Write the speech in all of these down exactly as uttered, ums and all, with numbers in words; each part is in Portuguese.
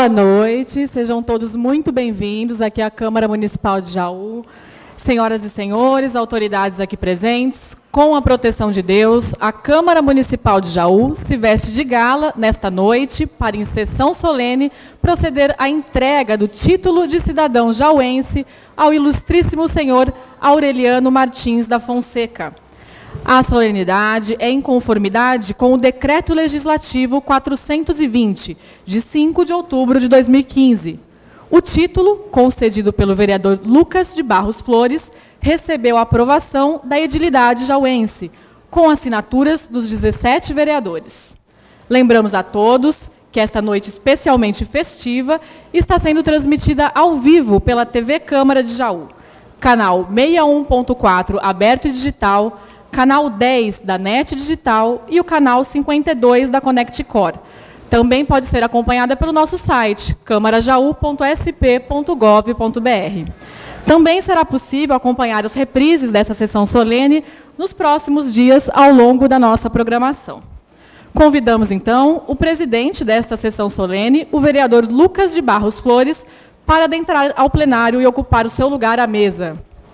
Boa noite, sejam todos muito bem-vindos aqui à Câmara Municipal de Jaú. Senhoras e senhores, autoridades aqui presentes, com a proteção de Deus, a Câmara Municipal de Jaú se veste de gala nesta noite para, em sessão solene, proceder à entrega do título de cidadão jauense ao ilustríssimo senhor Aureliano Martins da Fonseca. A solenidade é em conformidade com o Decreto Legislativo quatrocentos e vinte, de cinco de outubro de dois mil e quinze. O título, concedido pelo vereador Lucas de Barros Flores, recebeu a aprovação da edilidade jauense, com assinaturas dos dezessete vereadores. Lembramos a todos que esta noite especialmente festiva está sendo transmitida ao vivo pela T V Câmara de Jaú, canal sessenta e um ponto quatro aberto e digital, canal dez da NET Digital e o canal cinquenta e dois da Connect Core. Também pode ser acompanhada pelo nosso site, câmara jaú ponto s p ponto gov ponto b r. Também será possível acompanhar as reprises dessa sessão solene nos próximos dias ao longo da nossa programação. Convidamos, então, o presidente desta sessão solene, o vereador Lucas de Barros Flores, para adentrar ao plenário e ocupar o seu lugar à mesa.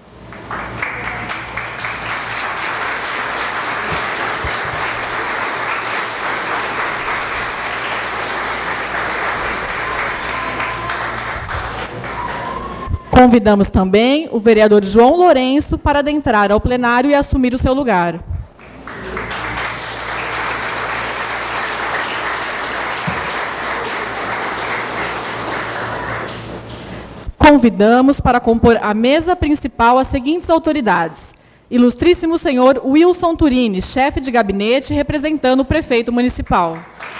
Convidamos também o vereador João Lourenço para adentrar ao plenário e assumir o seu lugar. Convidamos para compor a mesa principal as seguintes autoridades: ilustríssimo senhor Wilson Turini, chefe de gabinete, representando o prefeito municipal.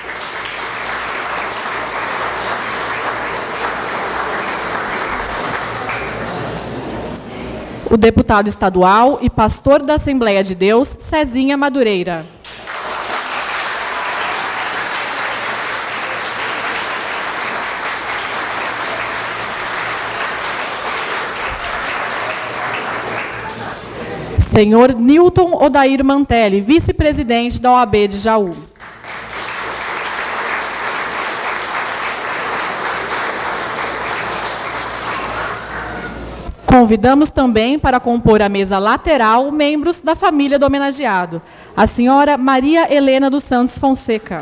O deputado estadual e pastor da Assembleia de Deus, Cezinha Madureira. Senhor Newton Odair Mantelli, vice-presidente da O A B de Jaú. Convidamos também para compor a mesa lateral membros da família do homenageado, a senhora Maria Helena dos Santos Fonseca.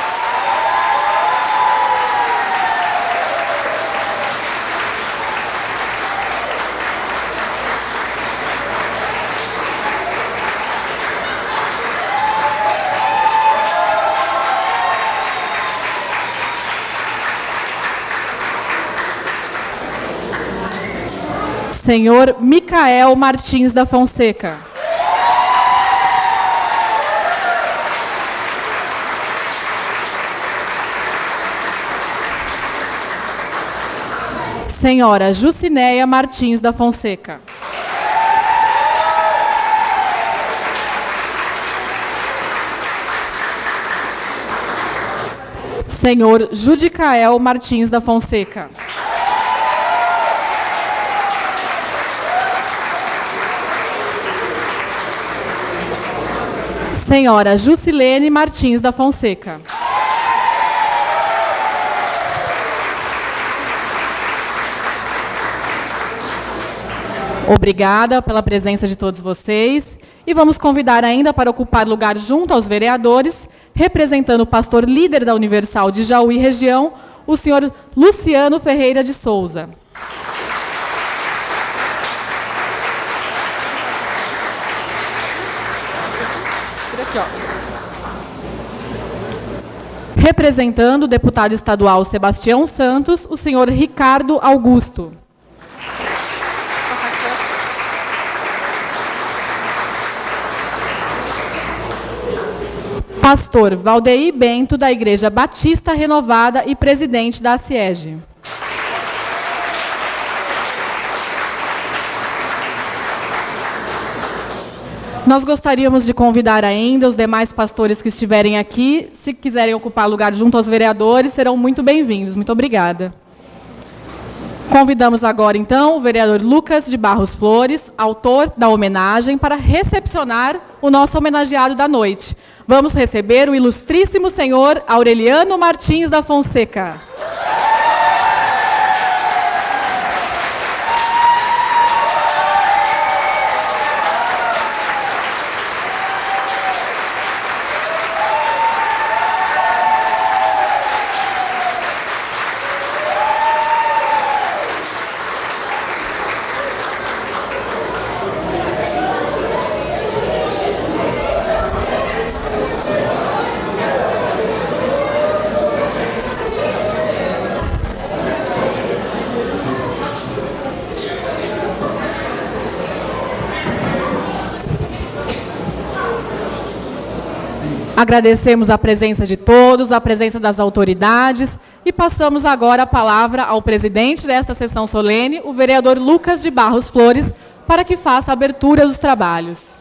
Senhor Micael Martins da Fonseca. Senhora Jucinéia Martins da Fonseca. Senhor Judicael Martins da Fonseca. Senhora Jusilene Martins da Fonseca. Obrigada pela presença de todos vocês. E vamos convidar ainda para ocupar lugar junto aos vereadores, representando o pastor líder da Universal de Jaú e região, o senhor Luciano Ferreira de Souza. Aqui, ó. Representando o deputado estadual Sebastião Santos, o senhor Ricardo Augusto. Pastor Valdeir Bento, da Igreja Batista Renovada e presidente da ACIEG. Nós gostaríamos de convidar ainda os demais pastores que estiverem aqui, se quiserem ocupar lugar junto aos vereadores, serão muito bem-vindos. Muito obrigada. Convidamos agora, então, o vereador Lucas de Barros Flores, autor da homenagem, para recepcionar o nosso homenageado da noite. Vamos receber o ilustríssimo senhor Aureliano Martins da Fonseca. Agradecemos a presença de todos, a presença das autoridades e passamos agora a palavra ao presidente desta sessão solene, o vereador Lucas de Barros Flores, para que faça a abertura dos trabalhos.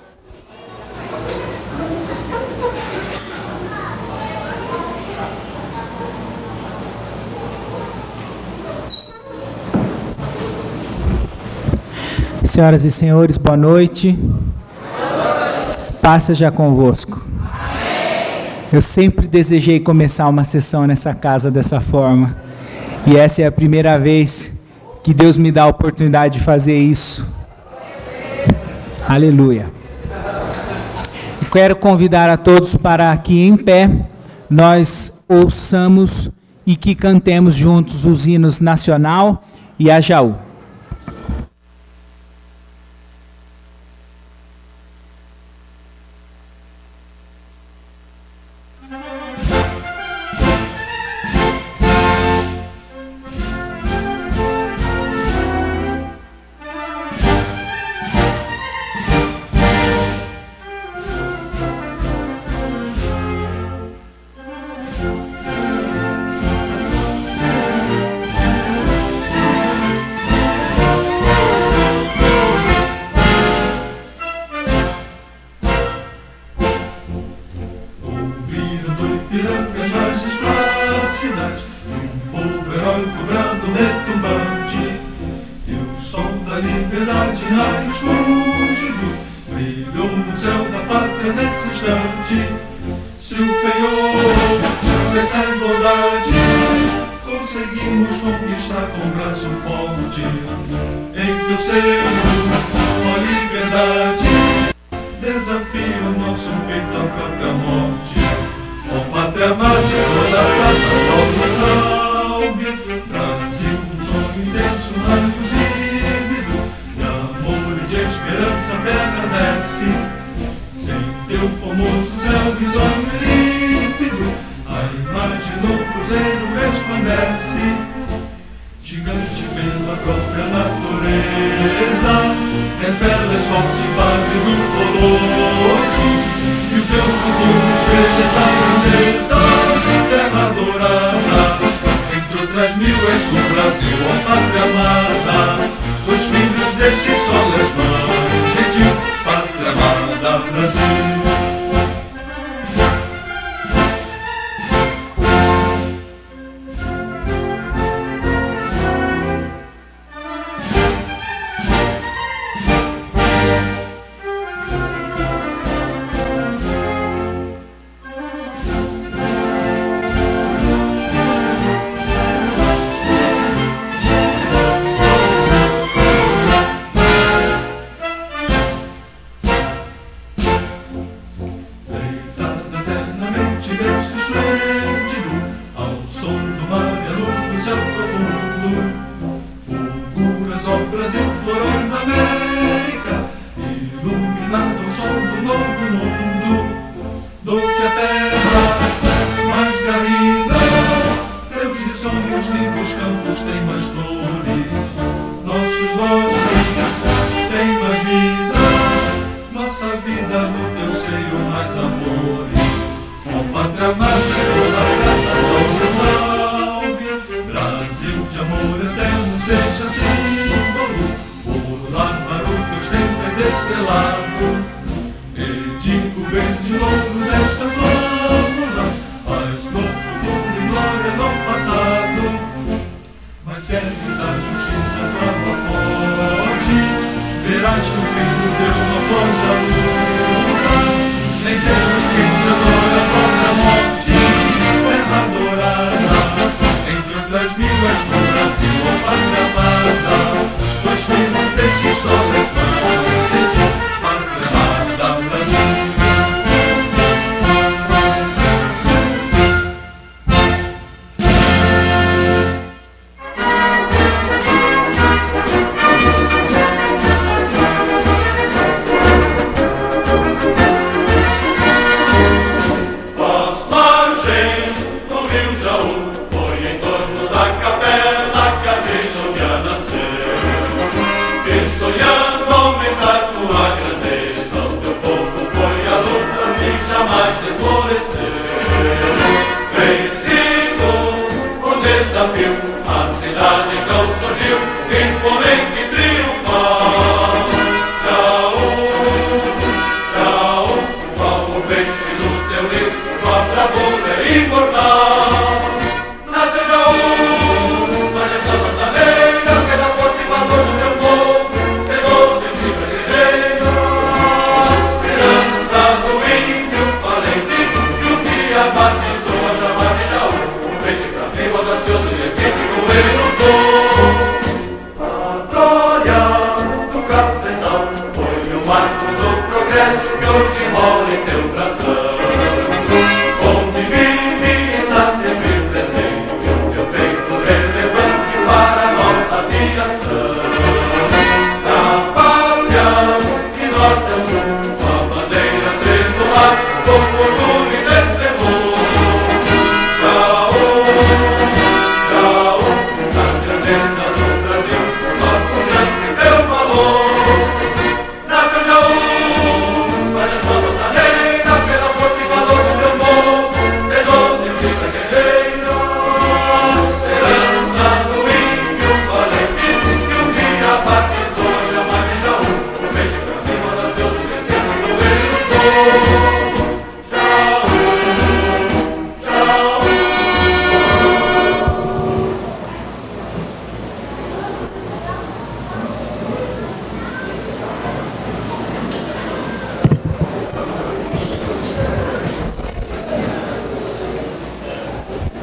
Senhoras e senhores, boa noite. Paz seja convosco. Eu sempre desejei começar uma sessão nessa casa dessa forma. E essa é a primeira vez que Deus me dá a oportunidade de fazer isso. Aleluia. Eu quero convidar a todos para que em pé nós ouçamos e que cantemos juntos os hinos Nacional e a Jaú. Digo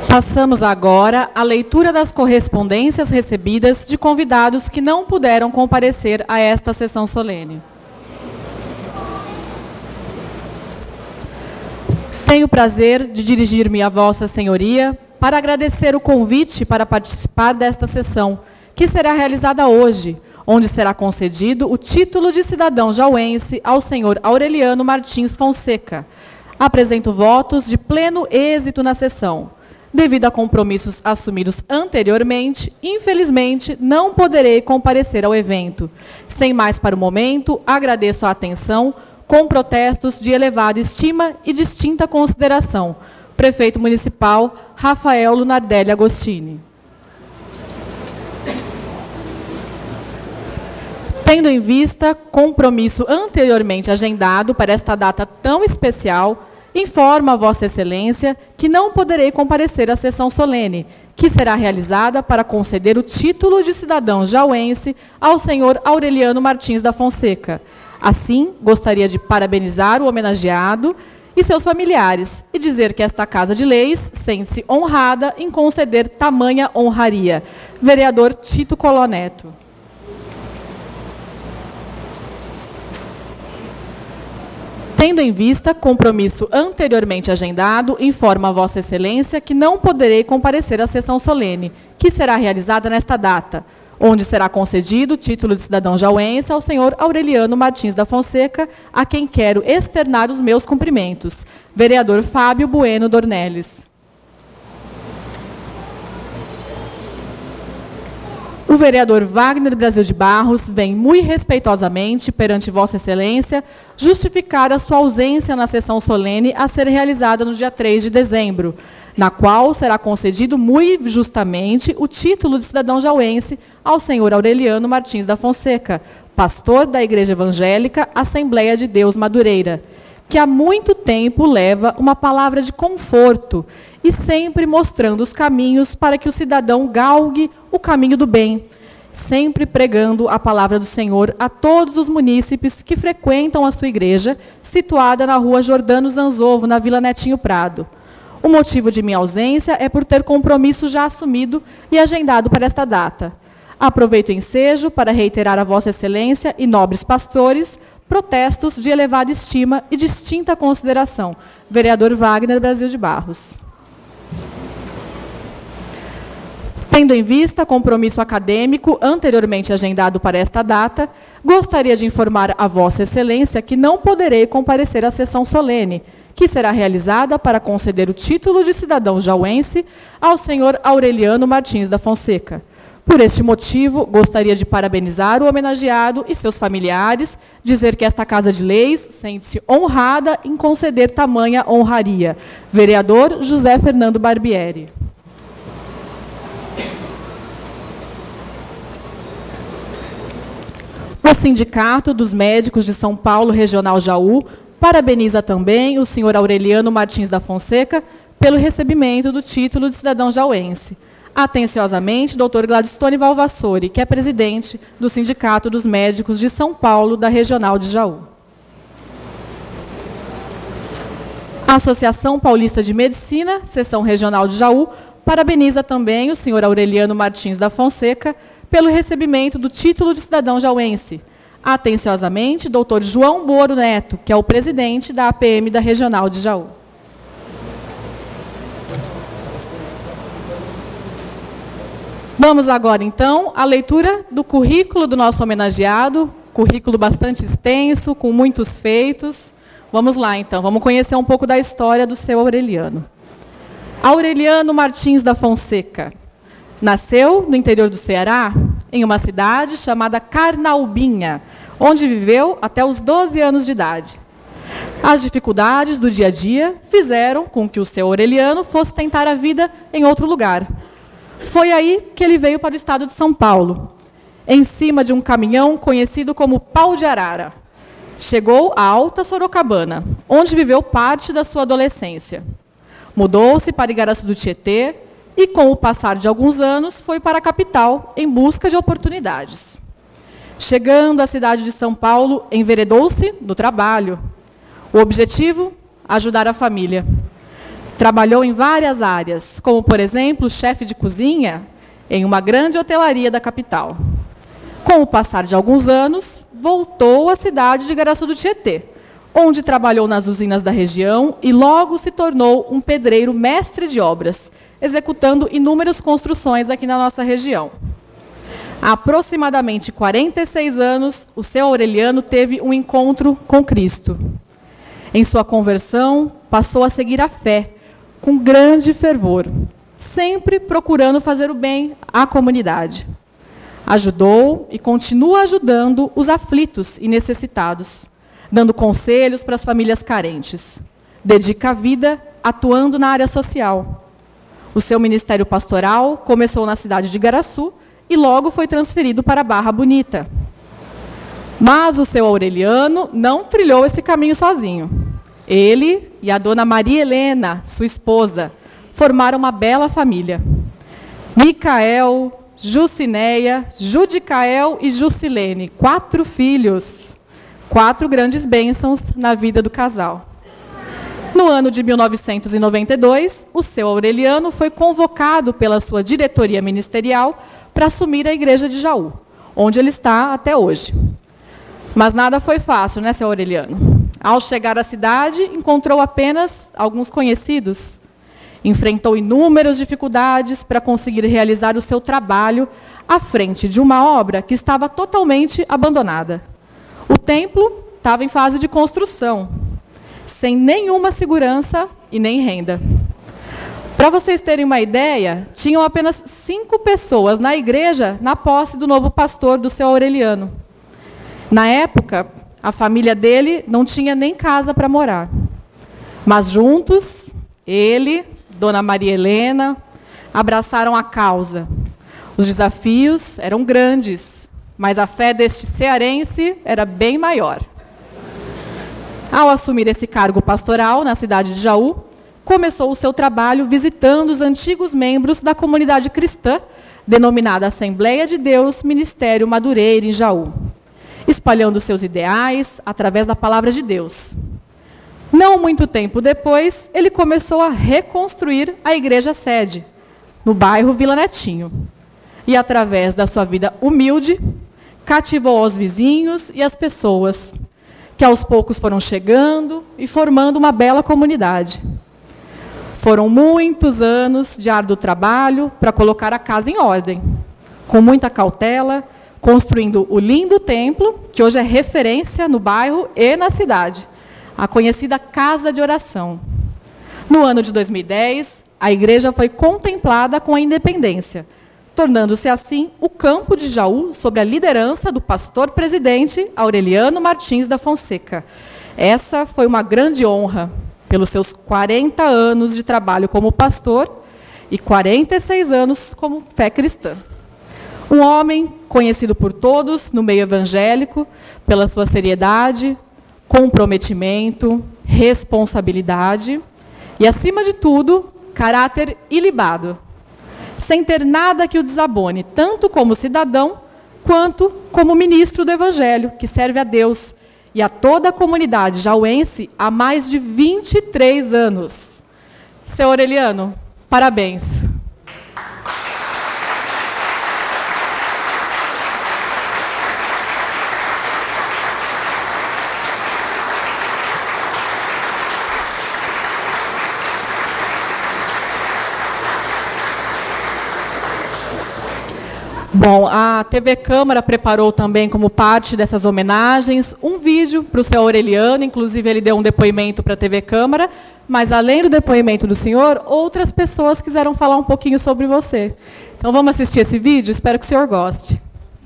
Passamos agora à leitura das correspondências recebidas de convidados que não puderam comparecer a esta sessão solene. Tenho o prazer de dirigir-me a Vossa Senhoria para agradecer o convite para participar desta sessão, que será realizada hoje, onde será concedido o título de cidadão jauense ao senhor Aureliano Martins Fonseca. Apresento votos de pleno êxito na sessão. Devido a compromissos assumidos anteriormente, infelizmente, não poderei comparecer ao evento. Sem mais para o momento, agradeço a atenção, com protestos de elevada estima e distinta consideração. Prefeito Municipal, Rafael Lunardelli Agostini. Tendo em vista compromisso anteriormente agendado para esta data tão especial, informo a Vossa Excelência que não poderei comparecer à sessão solene, que será realizada para conceder o título de cidadão jauense ao senhor Aureliano Martins da Fonseca. Assim, gostaria de parabenizar o homenageado e seus familiares e dizer que esta Casa de Leis sente-se honrada em conceder tamanha honraria. Vereador Tito Coloneto. Tendo em vista compromisso anteriormente agendado, informo a Vossa Excelência que não poderei comparecer à sessão solene, que será realizada nesta data, onde será concedido o título de cidadão jauense ao senhor Aureliano Martins da Fonseca, a quem quero externar os meus cumprimentos. Vereador Fábio Bueno Dornelles. O vereador Wagner Brasil de Barros vem, muito respeitosamente, perante Vossa Excelência, justificar a sua ausência na sessão solene a ser realizada no dia três de dezembro, na qual será concedido, muito justamente, o título de cidadão jauense ao senhor Aureliano Martins da Fonseca, pastor da Igreja Evangélica Assembleia de Deus Madureira, que há muito tempo leva uma palavra de conforto e sempre mostrando os caminhos para que o cidadão galgue o caminho do bem, sempre pregando a palavra do Senhor a todos os munícipes que frequentam a sua igreja, situada na rua Jordano Zanzovo, na Vila Netinho Prado. O motivo de minha ausência é por ter compromisso já assumido e agendado para esta data. Aproveito o ensejo para reiterar a Vossa Excelência e nobres pastores protestos de elevada estima e distinta consideração. Vereador Wagner Brasil de Barros. Tendo em vista compromisso acadêmico anteriormente agendado para esta data, gostaria de informar a Vossa Excelência que não poderei comparecer à sessão solene, que será realizada para conceder o título de cidadão jauense ao senhor Aureliano Martins da Fonseca. Por este motivo, gostaria de parabenizar o homenageado e seus familiares, dizer que esta Casa de Leis sente-se honrada em conceder tamanha honraria. Vereador José Fernando Barbieri. O Sindicato dos Médicos de São Paulo Regional Jaú parabeniza também o senhor Aureliano Martins da Fonseca pelo recebimento do título de cidadão jauense. Atenciosamente, doutor Gladstone Valvassori, que é presidente do Sindicato dos Médicos de São Paulo, da Regional de Jaú. A Associação Paulista de Medicina, Seção Regional de Jaú, parabeniza também o senhor Aureliano Martins da Fonseca pelo recebimento do título de cidadão jauense. Atenciosamente, doutor João Boro Neto, que é o presidente da A P M da Regional de Jaú. Vamos agora, então, à leitura do currículo do nosso homenageado, currículo bastante extenso, com muitos feitos. Vamos lá, então, vamos conhecer um pouco da história do seu Aureliano. Aureliano Martins da Fonseca nasceu no interior do Ceará, em uma cidade chamada Carnaubinha, onde viveu até os doze anos de idade. As dificuldades do dia a dia fizeram com que o seu Aureliano fosse tentar a vida em outro lugar. Foi aí que ele veio para o estado de São Paulo, em cima de um caminhão conhecido como Pau de Arara. Chegou a Alta Sorocabana, onde viveu parte da sua adolescência. Mudou-se para Igaraçu do Tietê e, com o passar de alguns anos, foi para a capital em busca de oportunidades. Chegando à cidade de São Paulo, enveredou-se no trabalho. O objetivo? Ajudar a família. Trabalhou em várias áreas, como, por exemplo, chefe de cozinha em uma grande hotelaria da capital. Com o passar de alguns anos, voltou à cidade de Igaraçu do Tietê, onde trabalhou nas usinas da região e logo se tornou um pedreiro mestre de obras, executando inúmeras construções aqui na nossa região. Há aproximadamente quarenta e seis anos, o seu Aureliano teve um encontro com Cristo. Em sua conversão, passou a seguir a fé, com grande fervor, sempre procurando fazer o bem à comunidade. Ajudou e continua ajudando os aflitos e necessitados, dando conselhos para as famílias carentes. Dedica a vida atuando na área social. O seu ministério pastoral começou na cidade de Igaraçu e logo foi transferido para Barra Bonita. Mas o seu Aureliano não trilhou esse caminho sozinho. Ele e a dona Maria Helena, sua esposa, formaram uma bela família. Micael, Jucineia, Judicael e Jusilene, quatro filhos, quatro grandes bênçãos na vida do casal. No ano de mil novecentos e noventa e dois, o seu Aureliano foi convocado pela sua diretoria ministerial para assumir a igreja de Jaú, onde ele está até hoje. Mas nada foi fácil, né, seu Aureliano? Ao chegar à cidade, encontrou apenas alguns conhecidos. Enfrentou inúmeras dificuldades para conseguir realizar o seu trabalho à frente de uma obra que estava totalmente abandonada. O templo estava em fase de construção, sem nenhuma segurança e nem renda. Para vocês terem uma ideia, tinham apenas cinco pessoas na igreja na posse do novo pastor do seu Aureliano. Na época, a família dele não tinha nem casa para morar. Mas juntos, ele, dona Maria Helena, abraçaram a causa. Os desafios eram grandes, mas a fé deste cearense era bem maior. Ao assumir esse cargo pastoral na cidade de Jaú, começou o seu trabalho visitando os antigos membros da comunidade cristã, denominada Assembleia de Deus Ministério Madureira, em Jaú, espalhando seus ideais através da palavra de Deus. Não muito tempo depois, ele começou a reconstruir a igreja sede, no bairro Vila Netinho. E, através da sua vida humilde, cativou aos vizinhos e as pessoas, que aos poucos foram chegando e formando uma bela comunidade. Foram muitos anos de árduo trabalho para colocar a casa em ordem, com muita cautela, construindo o lindo templo, que hoje é referência no bairro e na cidade, a conhecida Casa de Oração. No ano de dois mil e dez, a igreja foi contemplada com a independência, tornando-se assim o campo de Jaú sob a liderança do pastor-presidente Aureliano Martins da Fonseca. Essa foi uma grande honra, pelos seus quarenta anos de trabalho como pastor e quarenta e seis anos como fé cristã. Um homem conhecido por todos no meio evangélico pela sua seriedade, comprometimento, responsabilidade e, acima de tudo, caráter ilibado, sem ter nada que o desabone, tanto como cidadão, quanto como ministro do Evangelho, que serve a Deus e a toda a comunidade jauense há mais de vinte e três anos. Seu Aureliano, parabéns. Bom, a T V Câmara preparou também, como parte dessas homenagens, um vídeo para o seu Aureliano, inclusive ele deu um depoimento para a T V Câmara, mas além do depoimento do senhor, outras pessoas quiseram falar um pouquinho sobre você. Então vamos assistir esse vídeo, espero que o senhor goste.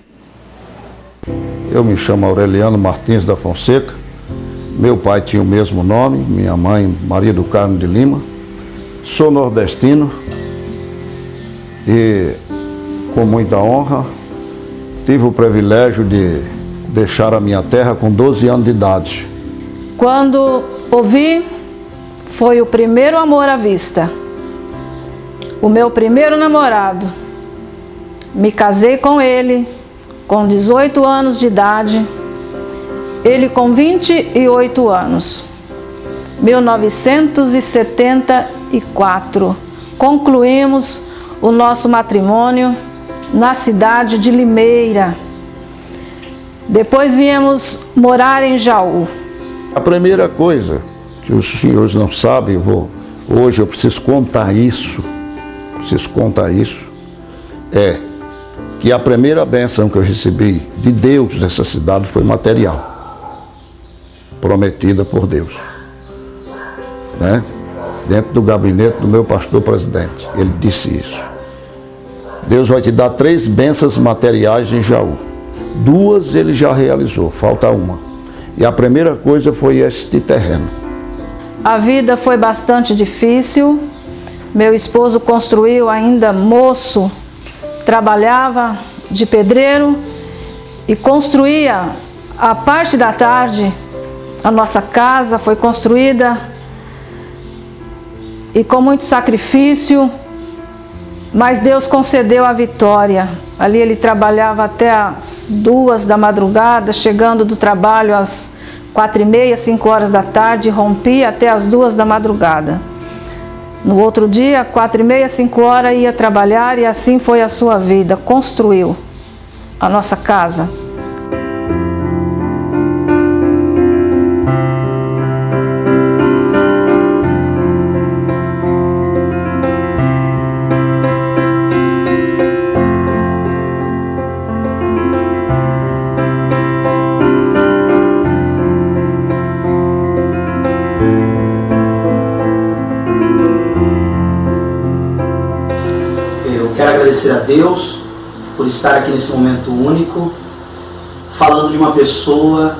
Eu me chamo Aureliano Martins da Fonseca, meu pai tinha o mesmo nome, minha mãe Maria do Carmo de Lima, sou nordestino e, com muita honra, tive o privilégio de deixar a minha terra com doze anos de idade. Quando ouvi, foi o primeiro amor à vista. O meu primeiro namorado. Me casei com ele com dezoito anos de idade, ele com vinte e oito anos. mil novecentos e setenta e quatro. Concluímos o nosso matrimônio na cidade de Limeira. Depois viemos morar em Jaú. A primeira coisa que os senhores não sabem, eu vou, hoje eu preciso contar isso, preciso contar isso, é que a primeira bênção que eu recebi de Deus dessa cidade foi material, prometida por Deus, né? Dentro do gabinete do meu pastor presidente, ele disse isso. Deus vai te dar três bênçãos materiais em Jaú. Duas ele já realizou, falta uma. E a primeira coisa foi este terreno. A vida foi bastante difícil. Meu esposo construiu ainda moço, trabalhava de pedreiro e construía a parte da tarde. A nossa casa foi construída e com muito sacrifício, mas Deus concedeu a vitória. Ali ele trabalhava até as duas da madrugada, chegando do trabalho às quatro e meia, cinco horas da tarde, rompia até as duas da madrugada. No outro dia, quatro e meia, cinco horas, ia trabalhar e assim foi a sua vida. Construiu a nossa casa. Agradecer a Deus por estar aqui nesse momento único, falando de uma pessoa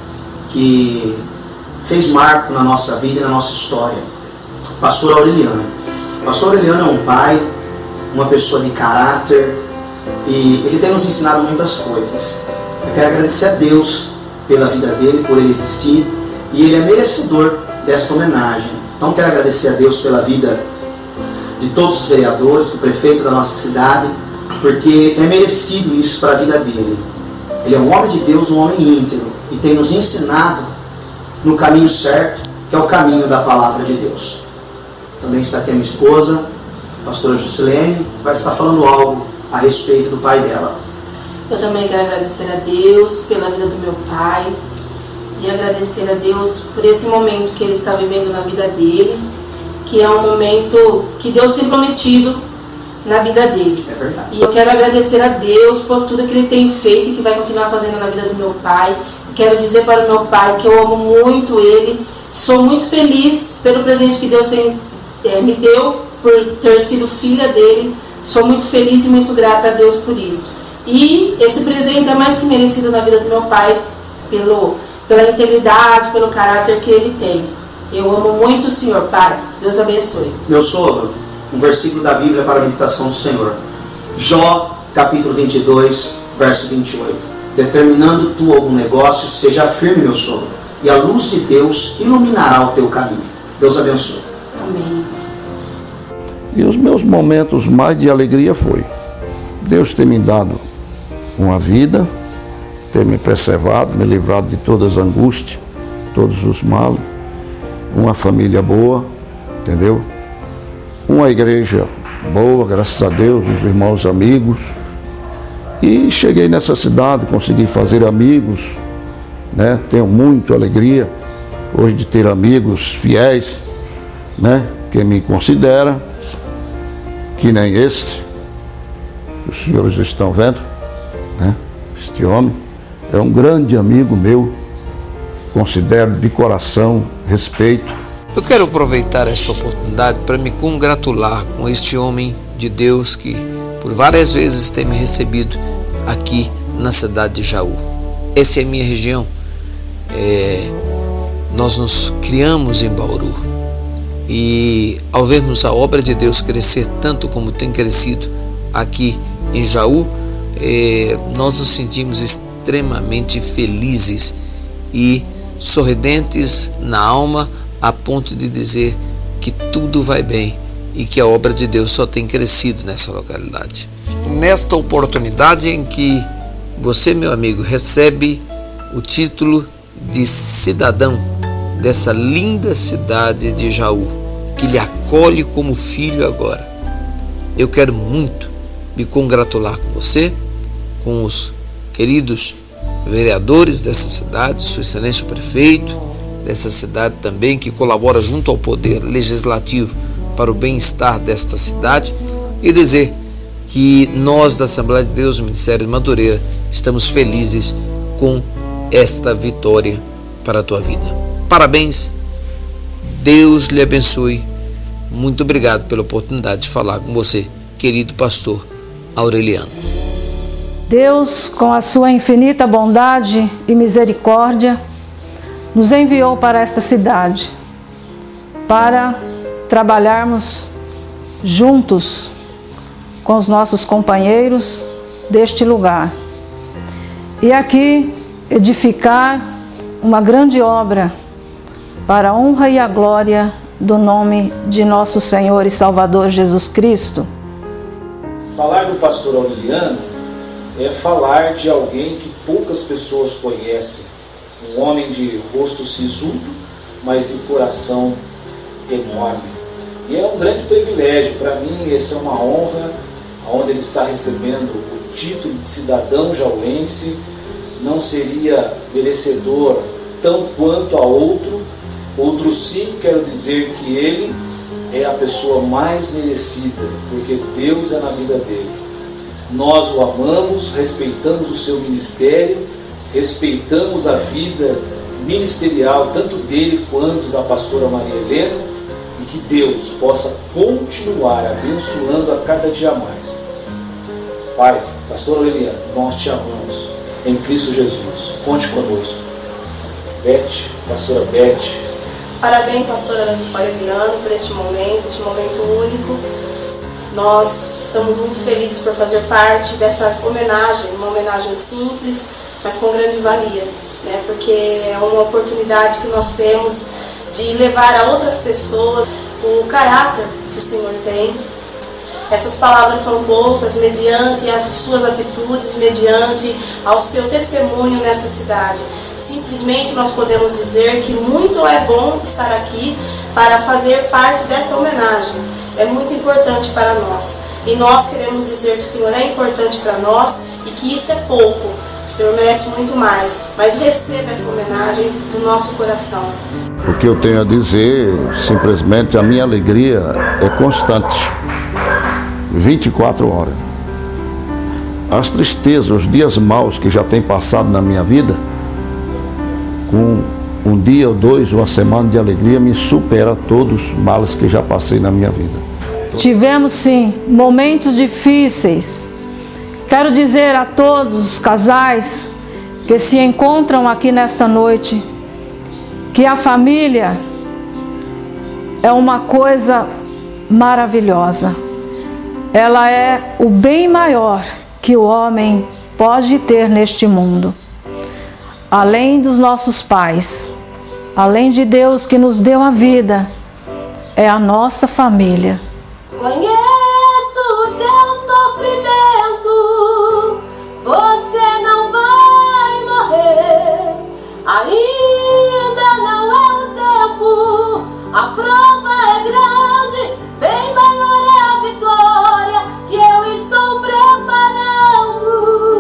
que fez marco na nossa vida e na nossa história, Pastor Aureliano. Pastor Aureliano é um pai, uma pessoa de caráter, e ele tem nos ensinado muitas coisas. Eu quero agradecer a Deus pela vida dele, por ele existir, e ele é merecedor desta homenagem. Então quero agradecer a Deus pela vida de todos os vereadores, do prefeito da nossa cidade, porque é merecido isso para a vida dele. Ele é um homem de Deus, um homem íntegro, e tem nos ensinado no caminho certo, que é o caminho da palavra de Deus. Também está aqui a minha esposa, a pastora Juscelene, que vai estar falando algo a respeito do pai dela. Eu também quero agradecer a Deus pela vida do meu pai, e agradecer a Deus por esse momento que ele está vivendo na vida dele, que é um momento que Deus tem prometido na vida dele. É verdade. E eu quero agradecer a Deus por tudo que ele tem feito e que vai continuar fazendo na vida do meu pai. Eu quero dizer para o meu pai que eu amo muito ele, sou muito feliz pelo presente que Deus tem, é, me deu, por ter sido filha dele. Sou muito feliz e muito grata a Deus por isso. E esse presente é mais que merecido na vida do meu pai, pelo, pela integridade, pelo caráter que ele tem. Eu amo muito o Senhor, Pai. Deus abençoe. Meu sogro, um versículo da Bíblia para a meditação do Senhor. Jó, capítulo vinte e dois, verso vinte e oito. Determinando tu algum negócio, seja firme, meu sogro, e a luz de Deus iluminará o teu caminho. Deus abençoe. Amém. E os meus momentos mais de alegria foi Deus ter me dado uma vida, ter me preservado, me livrado de todas as angústias, todos os males, uma família boa, entendeu? Uma igreja boa, graças a Deus, os irmãos amigos. E cheguei nessa cidade, consegui fazer amigos, né? Tenho muita alegria hoje de ter amigos fiéis, né? Que me considera, que nem este, que os senhores estão vendo, né? Este homem é um grande amigo meu, considero de coração, respeito. Eu quero aproveitar essa oportunidade para me congratular com este homem de Deus que por várias vezes tem me recebido aqui na cidade de Jaú. Essa é a minha região. É, nós nos criamos em Bauru e ao vermos a obra de Deus crescer tanto como tem crescido aqui em Jaú, é, nós nos sentimos extremamente felizes e sorridentes na alma, a ponto de dizer que tudo vai bem e que a obra de Deus só tem crescido nessa localidade. Nesta oportunidade em que você, meu amigo, recebe o título de cidadão dessa linda cidade de Jaú, que lhe acolhe como filho agora. Eu quero muito me congratular com você, com os queridos vereadores dessa cidade, Sua Excelência o Prefeito dessa cidade também, que colabora junto ao Poder Legislativo para o bem-estar desta cidade, e dizer que nós da Assembleia de Deus, Ministério de Madureira, estamos felizes com esta vitória para a tua vida. Parabéns, Deus lhe abençoe. Muito obrigado pela oportunidade de falar com você, querido pastor Aureliano. Deus, com a sua infinita bondade e misericórdia, nos enviou para esta cidade para trabalharmos juntos com os nossos companheiros deste lugar e aqui edificar uma grande obra para a honra e a glória do nome de nosso Senhor e Salvador Jesus Cristo. Falar do pastor Aureliano é falar de alguém que poucas pessoas conhecem, um homem de rosto sisudo, mas de coração enorme. E é um grande privilégio para mim, essa é uma honra, onde ele está recebendo o título de cidadão jauense. Não seria merecedor tão quanto a outro, outro sim, quero dizer que ele é a pessoa mais merecida, porque Deus é na vida dele. Nós o amamos, respeitamos o seu ministério, respeitamos a vida ministerial, tanto dele quanto da pastora Maria Helena, e que Deus possa continuar abençoando a cada dia mais. Pai, pastor Aureliano, nós te amamos em Cristo Jesus. Conte conosco. Beth, pastora Beth. Parabéns, pastor Aureliano, por este momento, este momento único. Nós estamos muito felizes por fazer parte dessa homenagem, uma homenagem simples, mas com grande valia, né? Porque é uma oportunidade que nós temos de levar a outras pessoas o caráter que o Senhor tem. Essas palavras são poucas, mediante as suas atitudes, mediante ao seu testemunho nessa cidade. Simplesmente nós podemos dizer que muito é bom estar aqui para fazer parte dessa homenagem. É muito importante para nós. E nós queremos dizer que o Senhor é importante para nós e que isso é pouco. O Senhor merece muito mais. Mas receba essa homenagem no nosso coração. O que eu tenho a dizer, simplesmente a minha alegria é constante. vinte e quatro horas. As tristezas, os dias maus que já tem passado na minha vida, com um dia ou dois, uma semana de alegria, me supera todos os males que já passei na minha vida. Tivemos sim momentos difíceis. Quero dizer a todos os casais que se encontram aqui nesta noite que a família é uma coisa maravilhosa. Ela é o bem maior que o homem pode ter neste mundo. Além dos nossos pais, além de Deus que nos deu a vida, é a nossa família. Conheço o teu sofrimento, você não vai morrer, ainda não é o tempo, a prova é grande, bem maior é a vitória que eu estou preparando.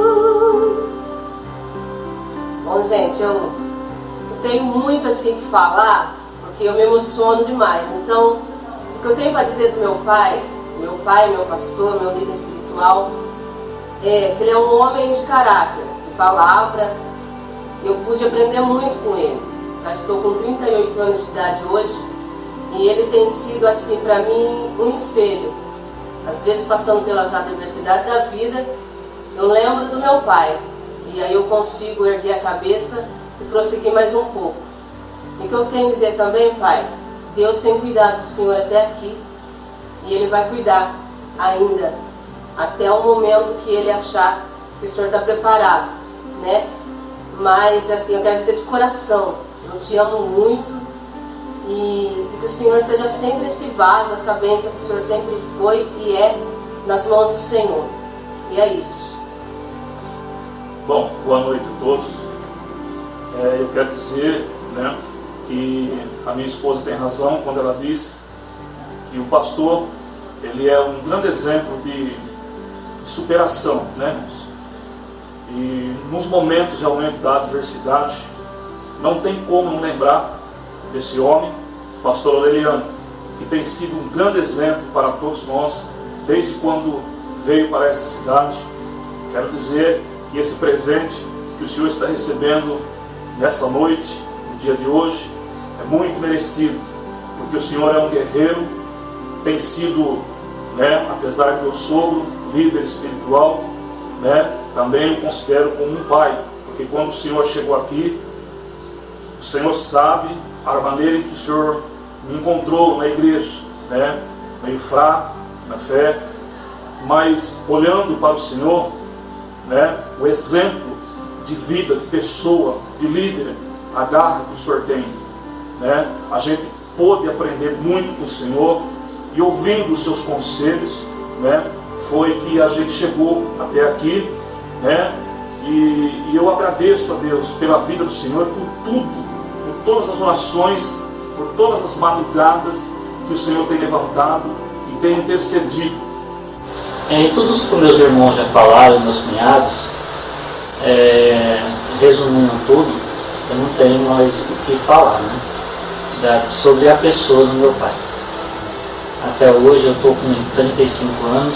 Bom, gente, eu, eu tenho muito assim que falar, porque eu me emociono demais. Então, o que eu tenho para dizer do meu pai, meu pai, meu pastor, meu líder espiritual, é que ele é um homem de caráter, de palavra. Eu pude aprender muito com ele. Já estou com trinta e oito anos de idade hoje e ele tem sido assim para mim um espelho. Às vezes passando pelas adversidades da vida, eu lembro do meu pai e aí eu consigo erguer a cabeça e prosseguir mais um pouco. E o que eu tenho a dizer também, pai, Deus tem cuidado do Senhor até aqui e Ele vai cuidar ainda até o momento que Ele achar que o Senhor está preparado, né? Mas assim, eu quero dizer de coração, eu te amo muito e, e que o Senhor seja sempre esse vaso, essa bênção que o Senhor sempre foi e é nas mãos do Senhor. E é isso. Bom, boa noite a todos. É, eu quero dizer, né, que a minha esposa tem razão quando ela diz que o pastor, ele é um grande exemplo de, de superação, né, irmãos? E nos momentos realmente da adversidade, não tem como não lembrar desse homem, pastor Aureliano, que tem sido um grande exemplo para todos nós, desde quando veio para esta cidade. Quero dizer que esse presente que o Senhor está recebendo nessa noite, no dia de hoje, é muito merecido, porque o Senhor é um guerreiro, tem sido, né, apesar de meu sogro, líder espiritual, né, também o considero como um pai, porque quando o Senhor chegou aqui, o Senhor sabe a maneira em que o Senhor me encontrou na igreja, né, meio fraco na fé, mas olhando para o Senhor, né, o exemplo de vida, de pessoa, de líder, a garra que o Senhor tem, né, a gente pôde aprender muito com o Senhor, e ouvindo os seus conselhos, né, foi que a gente chegou até aqui, né, e, e eu agradeço a Deus pela vida do Senhor, por tudo, por todas as orações, por todas as madrugadas que o Senhor tem levantado e tem intercedido. É, e tudo isso que meus irmãos já falaram, meus cunhados, é, resumindo tudo, eu não tenho mais o que falar, né, da, sobre a pessoa do meu pai. Até hoje eu estou com trinta e cinco anos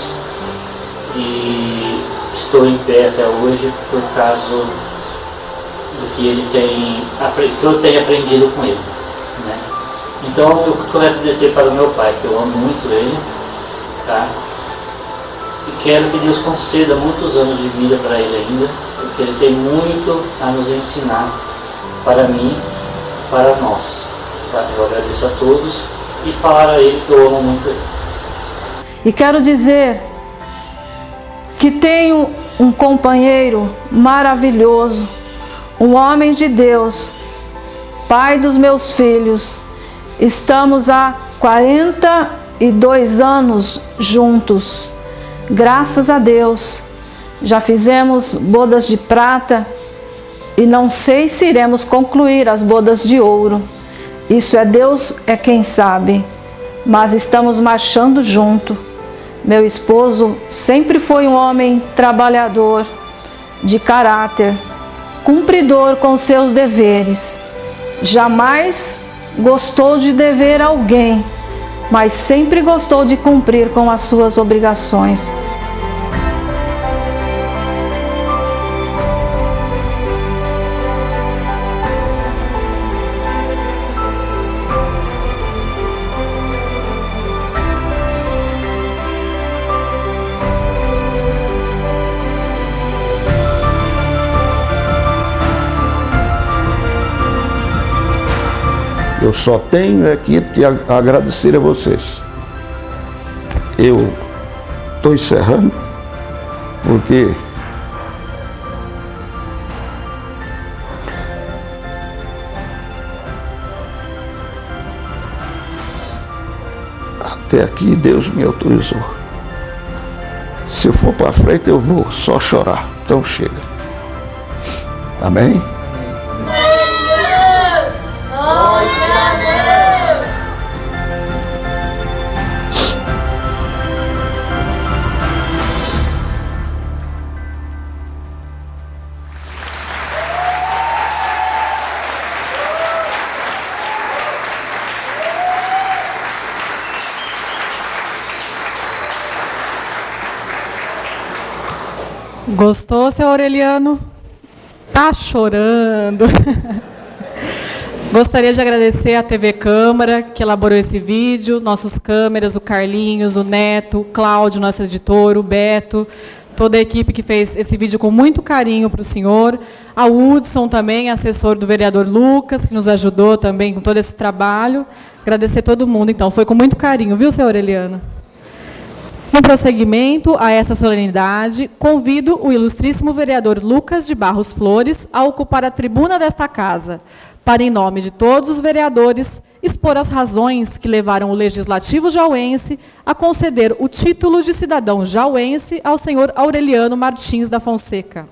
e estou em pé até hoje por causa do que ele tem, que eu tenho aprendido com ele, né? Então eu quero dizer para o meu pai que eu amo muito ele, tá? E quero que Deus conceda muitos anos de vida para ele ainda, porque ele tem muito a nos ensinar para mim, para nós, tá? Eu agradeço a todos e falar a ele que eu amo muito ele. E quero dizer que tenho um companheiro maravilhoso, um homem de Deus, pai dos meus filhos. Estamos há quarenta e dois anos juntos, graças a Deus. Já fizemos bodas de prata e não sei se iremos concluir as bodas de ouro. Isso é Deus é quem sabe, mas estamos marchando junto. Meu esposo sempre foi um homem trabalhador, de caráter, cumpridor com seus deveres. Jamais gostou de dever a alguém, mas sempre gostou de cumprir com as suas obrigações. Eu só tenho aqui te agradecer a vocês. Eu estou encerrando, porque até aqui Deus me autorizou. Se eu for para frente eu vou só chorar. Então chega. Amém? Gostou, seu Aureliano? Tá chorando. Gostaria de agradecer à T V Câmara, que elaborou esse vídeo, nossos câmeras, o Carlinhos, o Neto, o Cláudio, nosso editor, o Beto, toda a equipe que fez esse vídeo com muito carinho para o senhor, a Hudson também, assessor do vereador Lucas, que nos ajudou também com todo esse trabalho. Agradecer a todo mundo, então, foi com muito carinho, viu, seu Aureliano? No prosseguimento a essa solenidade, convido o ilustríssimo vereador Lucas de Barros Flores a ocupar a tribuna desta casa, para, em nome de todos os vereadores, expor as razões que levaram o Legislativo jauense a conceder o título de cidadão jauense ao senhor Aureliano Martins da Fonseca.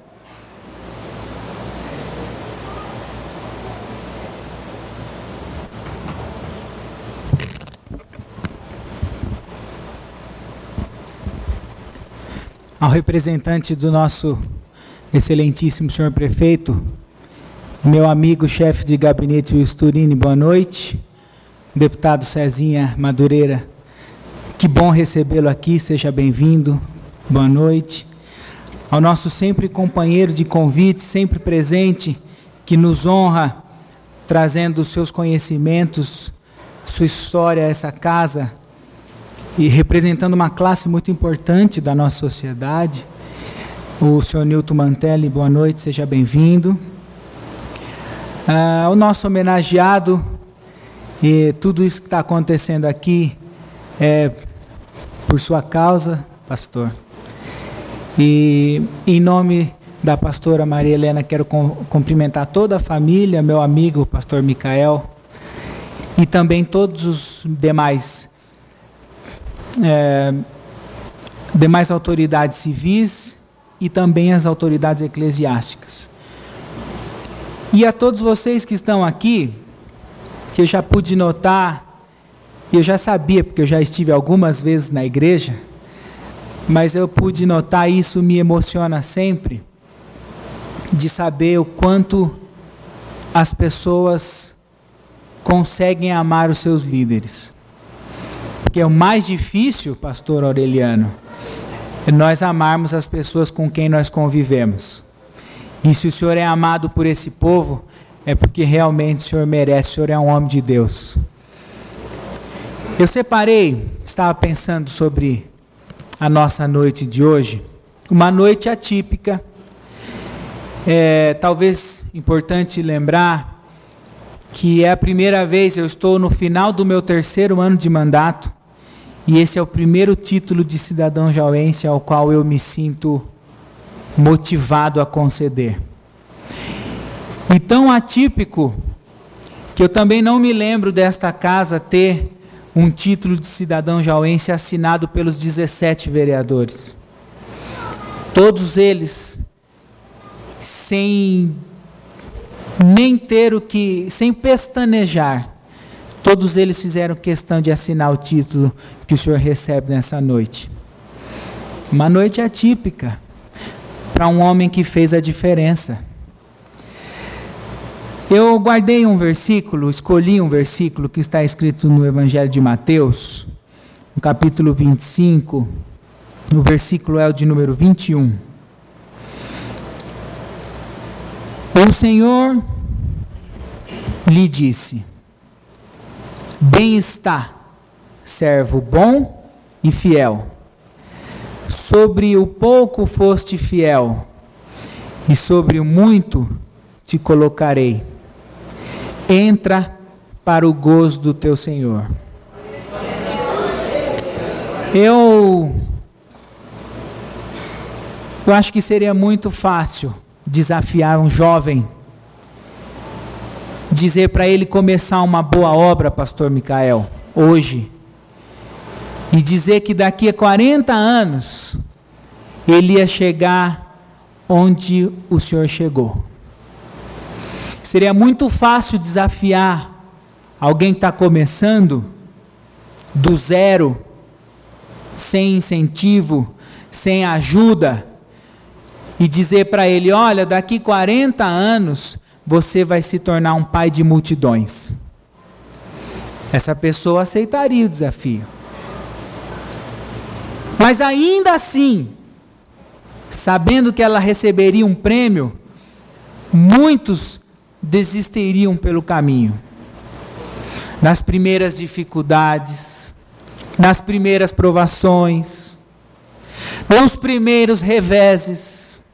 ao representante do nosso excelentíssimo senhor prefeito, meu amigo chefe de gabinete Wilson Turini, boa noite. Deputado Cezinha Madureira, que bom recebê-lo aqui, seja bem-vindo, boa noite. Ao nosso sempre companheiro de convite, sempre presente, que nos honra, trazendo os seus conhecimentos, sua história a essa casa, e representando uma classe muito importante da nossa sociedade, o senhor Nilton Mantelli, boa noite, seja bem-vindo. Ah, o nosso homenageado, e tudo isso que está acontecendo aqui é por sua causa, pastor. E em nome da pastora Maria Helena, quero cumprimentar toda a família, meu amigo, pastor Micael, e também todos os demais, é, demais autoridades civis e também as autoridades eclesiásticas. E a todos vocês que estão aqui, que eu já pude notar, eu já sabia, porque eu já estive algumas vezes na igreja, mas eu pude notar, isso me emociona sempre, de saber o quanto as pessoas conseguem amar os seus líderes. Porque é o mais difícil, pastor Aureliano, é nós amarmos as pessoas com quem nós convivemos. E se o senhor é amado por esse povo, é porque realmente o senhor merece, o senhor é um homem de Deus. Eu separei, estava pensando sobre a nossa noite de hoje, uma noite atípica. É, talvez importante lembrar que é a primeira vez, eu estou no final do meu terceiro ano de mandato, e esse é o primeiro título de cidadão jauense ao qual eu me sinto motivado a conceder. E tão atípico, que eu também não me lembro desta casa ter um título de cidadão jauense assinado pelos dezessete vereadores. Todos eles, sem nem ter o que, sem pestanejar, todos eles fizeram questão de assinar o título que o senhor recebe nessa noite. Uma noite atípica, para um homem que fez a diferença. Eu guardei um versículo, escolhi um versículo que está escrito no Evangelho de Mateus, no capítulo vinte e cinco, no versículo é o de número vinte e um. O Senhor lhe disse: bem está, servo bom e fiel. Sobre o pouco foste fiel, e sobre o muito te colocarei. Entra para o gozo do teu Senhor. Eu, eu acho que seria muito fácil desafiar um jovem, dizer para ele começar uma boa obra, pastor Micael, hoje, e dizer que daqui a quarenta anos ele ia chegar onde o senhor chegou. Seria muito fácil desafiar alguém que está começando do zero, sem incentivo, sem ajuda, e dizer para ele: olha, daqui quarenta anos você vai se tornar um pai de multidões. Essa pessoa aceitaria o desafio. Mas ainda assim, sabendo que ela receberia um prêmio, muitos desistiriam pelo caminho. Nas primeiras dificuldades, nas primeiras provações, nos primeiros reveses.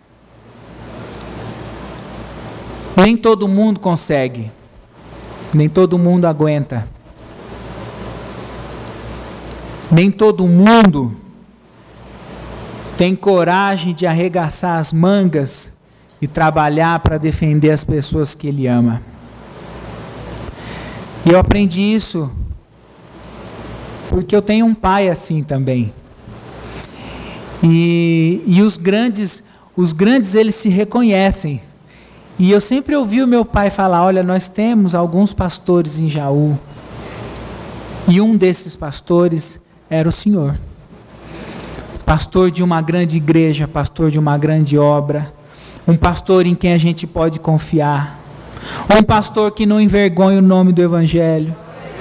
Nem todo mundo consegue, nem todo mundo aguenta. Nem todo mundo tem coragem de arregaçar as mangas e trabalhar para defender as pessoas que ele ama. E eu aprendi isso porque eu tenho um pai assim também. E, e os grandes, os grandes eles se reconhecem. E eu sempre ouvi o meu pai falar: olha, nós temos alguns pastores em Jaú. E um desses pastores era o senhor. pastor de uma grande igreja, pastor de uma grande obra, um pastor em quem a gente pode confiar, um pastor que não envergonha o nome do Evangelho,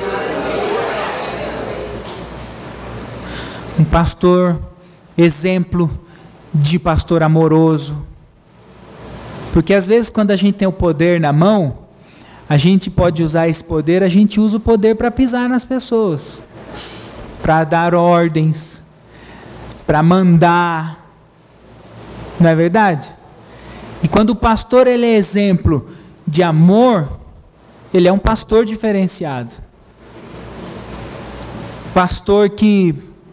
um pastor exemplo de pastor amoroso, porque às vezes quando a gente tem o poder na mão, a gente pode usar esse poder, a gente usa o poder para pisar nas pessoas, para dar ordens, para mandar, não é verdade? E quando o pastor ele é exemplo de amor, ele é um pastor diferenciado. Pastor que,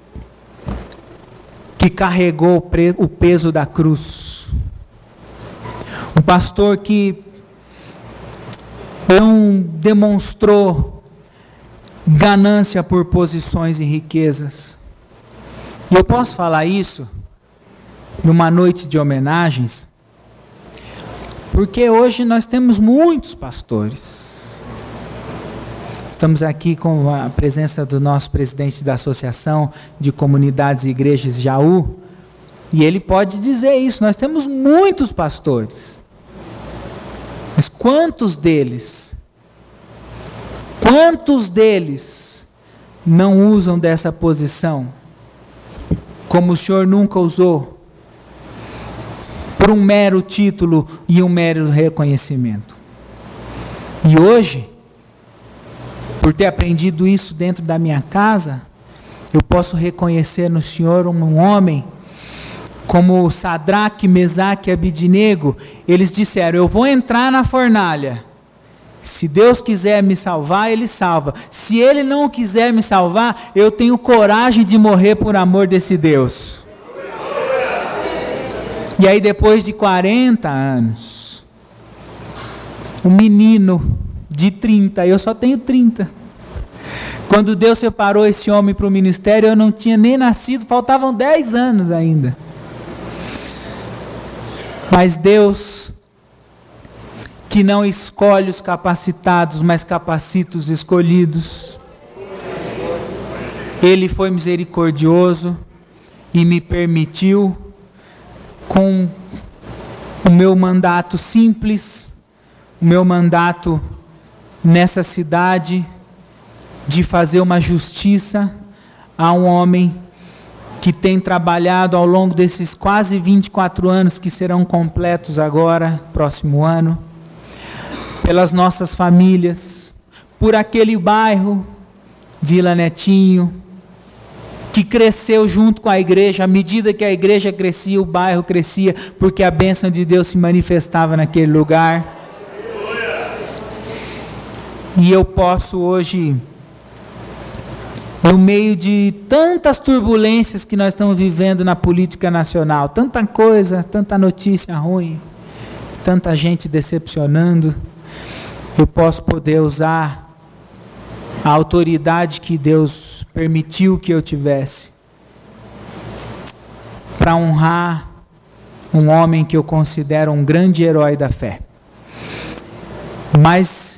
que carregou o peso da cruz. Um pastor que não demonstrou ganância por posições e riquezas. E eu posso falar isso numa noite de homenagens, porque hoje nós temos muitos pastores. Estamos aqui com a presença do nosso presidente da Associação de Comunidades e Igrejas de Jaú, e ele pode dizer isso, nós temos muitos pastores. Mas quantos deles, quantos deles não usam dessa posição, como o Senhor nunca usou, por um mero título e um mero reconhecimento? E hoje, por ter aprendido isso dentro da minha casa, eu posso reconhecer no Senhor um homem, como Sadraque, Mesaque e Abidnego. Eles disseram: eu vou entrar na fornalha, se Deus quiser me salvar, Ele salva, se Ele não quiser me salvar, eu tenho coragem de morrer por amor desse Deus. E aí depois de quarenta anos, um menino de trinta, eu só tenho trinta, quando Deus separou esse homem para o ministério, eu não tinha nem nascido, faltavam dez anos ainda. Mas Deus, que não escolhe os capacitados, mas capacita os escolhidos, Ele foi misericordioso e me permitiu, com o meu mandato simples, o meu mandato nessa cidade, de fazer uma justiça a um homem que tem trabalhado ao longo desses quase vinte e quatro anos, que serão completos agora, próximo ano, pelas nossas famílias, por aquele bairro, Vila Netinho, que cresceu junto com a igreja. À medida que a igreja crescia, o bairro crescia, porque a bênção de Deus se manifestava naquele lugar. E eu posso hoje, no meio de tantas turbulências que nós estamos vivendo na política nacional, tanta coisa, tanta notícia ruim, tanta gente decepcionando, eu posso poder usar a autoridade que Deus permitiu que eu tivesse para honrar um homem que eu considero um grande herói da fé. Mas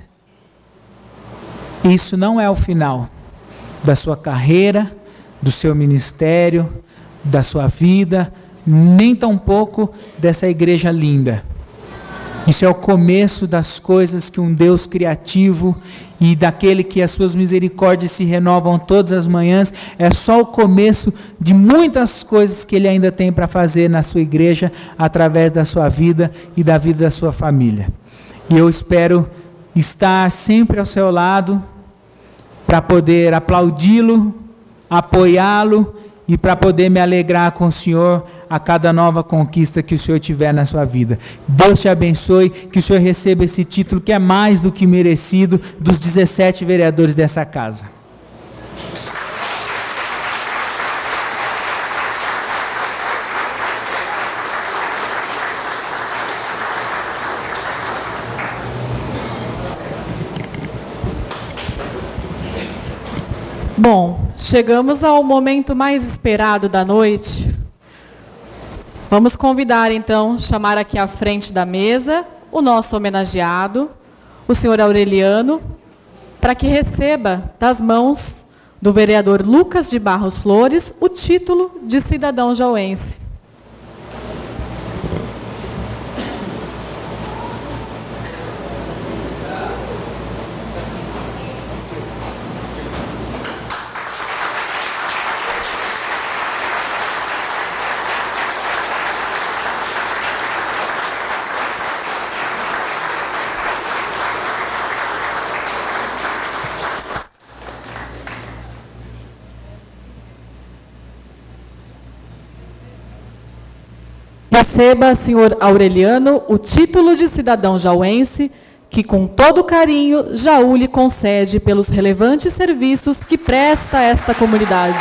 isso não é o final da sua carreira, do seu ministério, da sua vida, nem tampouco dessa igreja linda. Isso é o começo das coisas que um Deus criativo e daquele que as suas misericórdias se renovam todas as manhãs, é só o começo de muitas coisas que Ele ainda tem para fazer na sua igreja, através da sua vida e da vida da sua família. E eu espero estar sempre ao seu lado, para poder aplaudi-lo, apoiá-lo e para poder me alegrar com o Senhor a cada nova conquista que o Senhor tiver na sua vida. Deus te abençoe, que o Senhor receba esse título que é mais do que merecido dos dezessete vereadores dessa casa. Bom, chegamos ao momento mais esperado da noite. Vamos convidar, então, chamar aqui à frente da mesa o nosso homenageado, o senhor Aureliano, para que receba das mãos do do vereador Lucas de Barros Flores, o título de cidadão jauense. Receba, senhor Aureliano, o título de cidadão jauense, que com todo carinho Jaú lhe concede pelos relevantes serviços que presta a esta comunidade.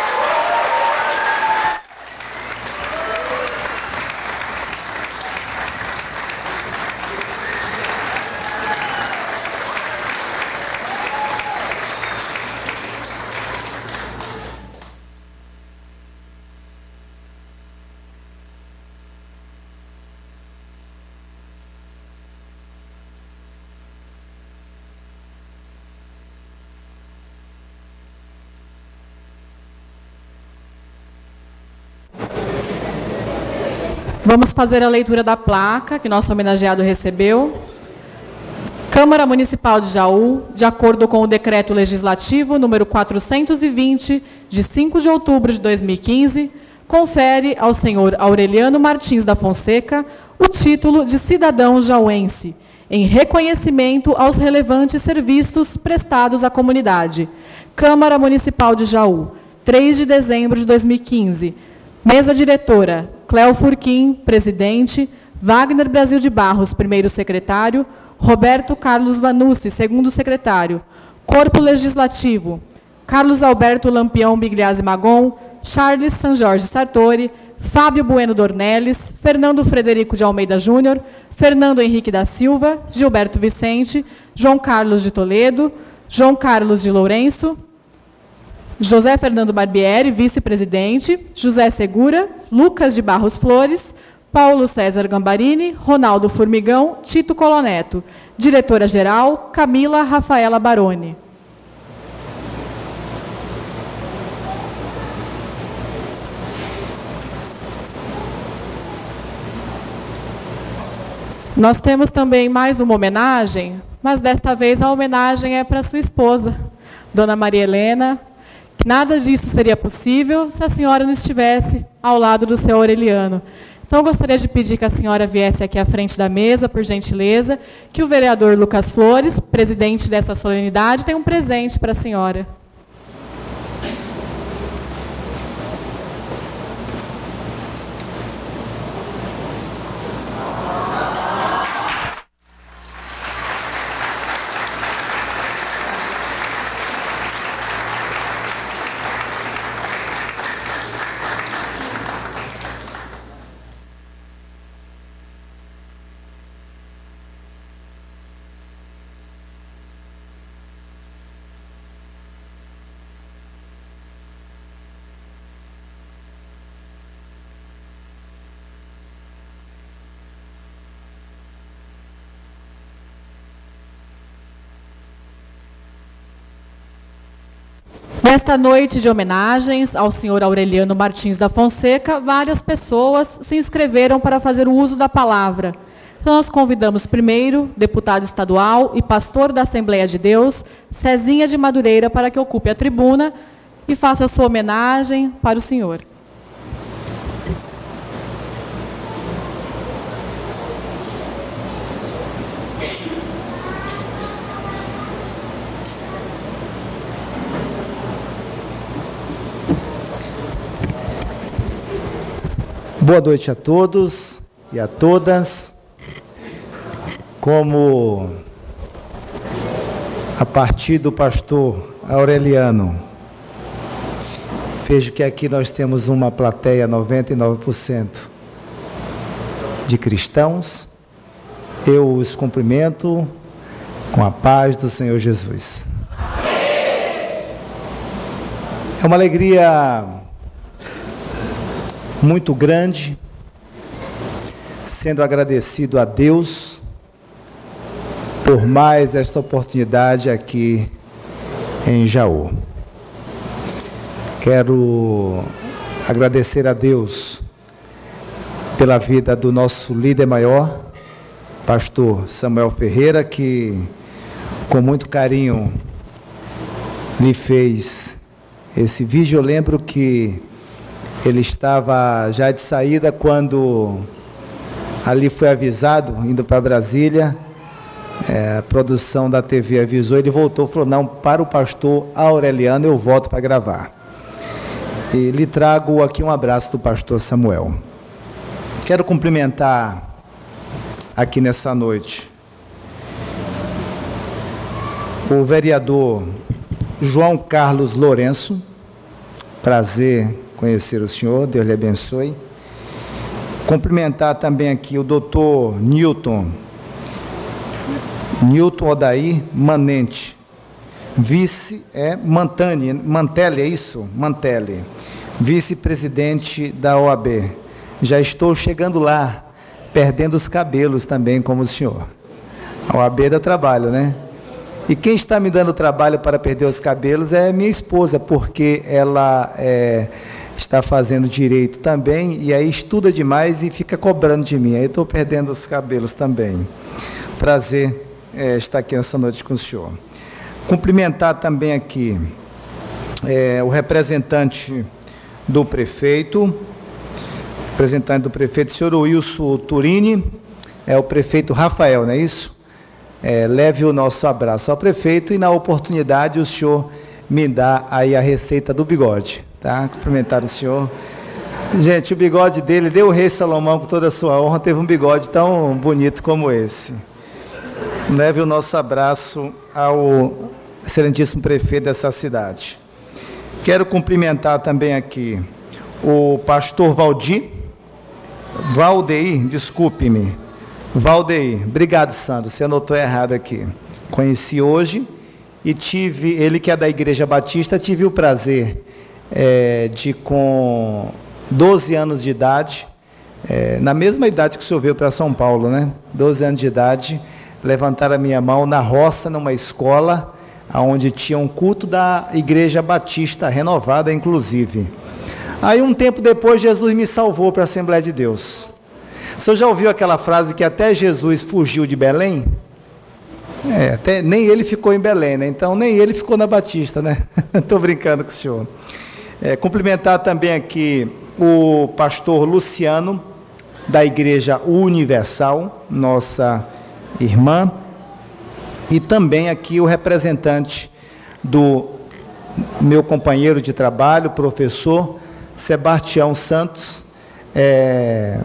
Vamos fazer a leitura da placa que nosso homenageado recebeu. Câmara Municipal de Jaú, de acordo com o Decreto Legislativo número quatrocentos e vinte, de cinco de outubro de dois mil e quinze, confere ao senhor Aureliano Martins da Fonseca o título de cidadão jauense, em reconhecimento aos relevantes serviços prestados à comunidade. Câmara Municipal de Jaú, três de dezembro de dois mil e quinze. Mesa diretora, Cléo Furquim, presidente, Wagner Brasil de Barros, primeiro secretário, Roberto Carlos Vanucci, segundo secretário. Corpo Legislativo, Carlos Alberto Lampião Bigliazzi Magon, Charles San Jorge Sartori, Fábio Bueno Dornelles, Fernando Frederico de Almeida Júnior, Fernando Henrique da Silva, Gilberto Vicente, João Carlos de Toledo, João Carlos de Lourenço, José Fernando Barbieri, vice-presidente, José Segura, Lucas de Barros Flores, Paulo César Gambarini, Ronaldo Formigão, Tito Coloneto. Diretora-geral, Camila Rafaela Baroni. Nós temos também mais uma homenagem, mas desta vez a homenagem é para sua esposa, Dona Maria Helena. Nada disso seria possível se a senhora não estivesse ao lado do seu Aureliano. Então, eu gostaria de pedir que a senhora viesse aqui à frente da mesa, por gentileza, que o vereador Lucas Flores, presidente dessa solenidade, tem um presente para a senhora. Nesta noite de homenagens ao senhor Aureliano Martins da Fonseca, várias pessoas se inscreveram para fazer o uso da palavra. Então, nós convidamos primeiro, deputado estadual e pastor da Assembleia de Deus, Cezinha de Madureira, para que ocupe a tribuna e faça a sua homenagem para o senhor. Boa noite a todos e a todas. Como a partir do pastor Aureliano, vejo que aqui nós temos uma plateia noventa e nove por cento de cristãos. Eu os cumprimento com a paz do Senhor Jesus. É uma alegria muito grande, sendo agradecido a Deus por mais esta oportunidade aqui em Jaú. Quero agradecer a Deus pela vida do nosso líder maior, pastor Samuel Ferreira, que com muito carinho lhe fez esse vídeo. Eu lembro que ele estava já de saída quando ali foi avisado, indo para Brasília, é, a produção da T V avisou, ele voltou e falou, não, para o pastor Aureliano eu volto para gravar. E lhe trago aqui um abraço do pastor Samuel. Quero cumprimentar aqui nessa noite o vereador João Carlos Lourenço. Prazer conhecer o senhor, Deus lhe abençoe. Cumprimentar também aqui o doutor Newton, Newton Odair Manente, vice, é Mantani, Mantelli, é isso? Mantelli, vice-presidente da O A B. Já estou chegando lá, perdendo os cabelos também, como o senhor. A O A B dá trabalho, né? E quem está me dando trabalho para perder os cabelos é minha esposa, porque ela é, está fazendo direito também, e aí estuda demais e fica cobrando de mim. Aí estou perdendo os cabelos também. Prazer é, estar aqui nessa noite com o senhor. Cumprimentar também aqui é, o representante do prefeito, representante do prefeito, senhor Wilson Turini, é o prefeito Rafael, não é isso? É, leve o nosso abraço ao prefeito e, na oportunidade, o senhor me dá aí a receita do bigode, tá? Cumprimentar o senhor. Gente, o bigode dele, deu o rei Salomão com toda a sua honra, teve um bigode tão bonito como esse. Leve o nosso abraço ao excelentíssimo prefeito dessa cidade. Quero cumprimentar também aqui o pastor Valdir, Valdeir, desculpe-me, Valdeir, obrigado, Sandro, você anotou errado aqui. Conheci hoje e tive, ele que é da Igreja Batista, tive o prazer é, de, com doze anos de idade, é, na mesma idade que o senhor veio para São Paulo, né? doze anos de idade, levantar a minha mão na roça, numa escola, onde tinha um culto da Igreja Batista, renovada inclusive. Aí um tempo depois Jesus me salvou para a Assembleia de Deus. O senhor já ouviu aquela frase que até Jesus fugiu de Belém? É, até, nem ele ficou em Belém, né? Então nem ele ficou na Batista, né? Estou brincando com o senhor. É, cumprimentar também aqui o pastor Luciano, da Igreja Universal, nossa irmã, e também aqui o representante do meu companheiro de trabalho, professor Sebastião Santos, é,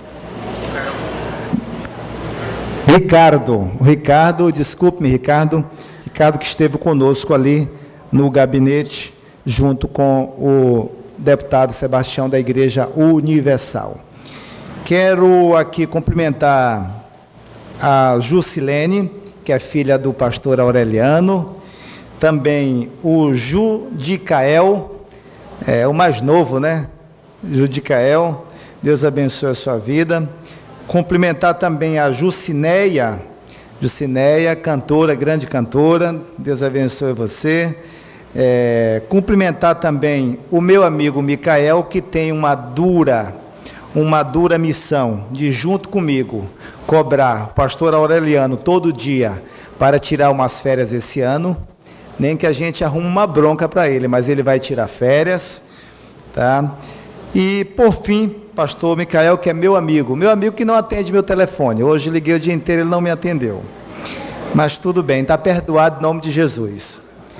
Ricardo, Ricardo, desculpe-me, Ricardo, Ricardo que esteve conosco ali no gabinete, junto com o deputado Sebastião da Igreja Universal. Quero aqui cumprimentar a Jusilene, que é filha do pastor Aureliano, também o Judicael, é o mais novo, né? Judicael, Deus abençoe a sua vida. Cumprimentar também a Jucineia, Jucineia, cantora, grande cantora, Deus abençoe você. É, cumprimentar também o meu amigo Micael, que tem uma dura, uma dura missão de, junto comigo, cobrar o pastor Aureliano todo dia para tirar umas férias esse ano, nem que a gente arrume uma bronca para ele, mas ele vai tirar férias, tá? E, por fim, pastor Micael, que é meu amigo, meu amigo que não atende meu telefone, hoje liguei o dia inteiro, ele não me atendeu, mas tudo bem, está perdoado em nome de Jesus.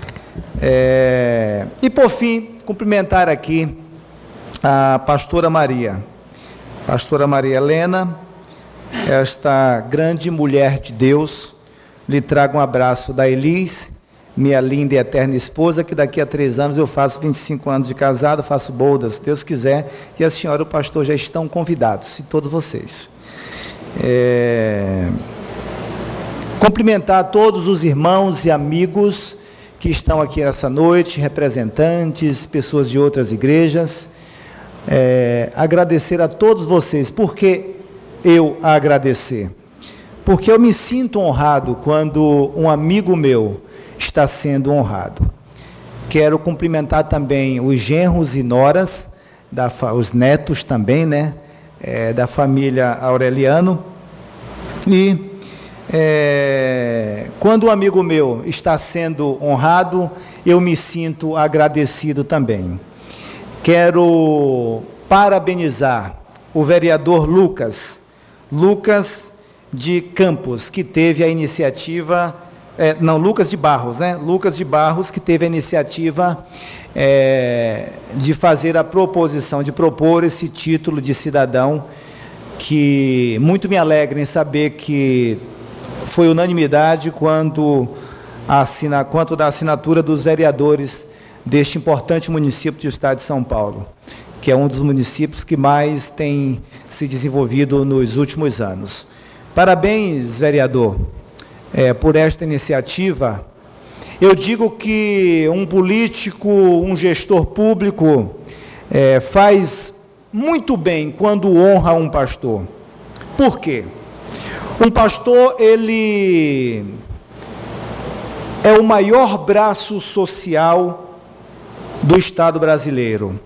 É, e, por fim, cumprimentar aqui a pastora Maria, pastora Maria Helena, esta grande mulher de Deus. Lhe trago um abraço da Elis, minha linda e eterna esposa, que daqui a três anos eu faço vinte e cinco anos de casado, faço bodas, se Deus quiser, e a senhora e o pastor já estão convidados, e todos vocês. É... Cumprimentar todos os irmãos e amigos que estão aqui essa noite, representantes, pessoas de outras igrejas, é... agradecer a todos vocês. Por que eu a agradecer? Porque eu me sinto honrado quando um amigo meu está sendo honrado. Quero cumprimentar também os genros e noras, da, os netos também, né? É, da família Aureliano. E é, quando um amigo meu está sendo honrado, eu me sinto agradecido também. Quero parabenizar o vereador Lucas, Lucas de Campos, que teve a iniciativa, é, não, Lucas de Barros, né? Lucas de Barros, que teve a iniciativa é, de fazer a proposição, de propor esse título de cidadão, que muito me alegra em saber que foi unanimidade quando, assina, quanto da assinatura dos vereadores deste importante município do estado de São Paulo, que é um dos municípios que mais tem se desenvolvido nos últimos anos. Parabéns, vereador, é, por esta iniciativa. Eu digo que um político, um gestor público, é, faz muito bem quando honra um pastor. Por quê? Um pastor, ele é o maior braço social do Estado brasileiro.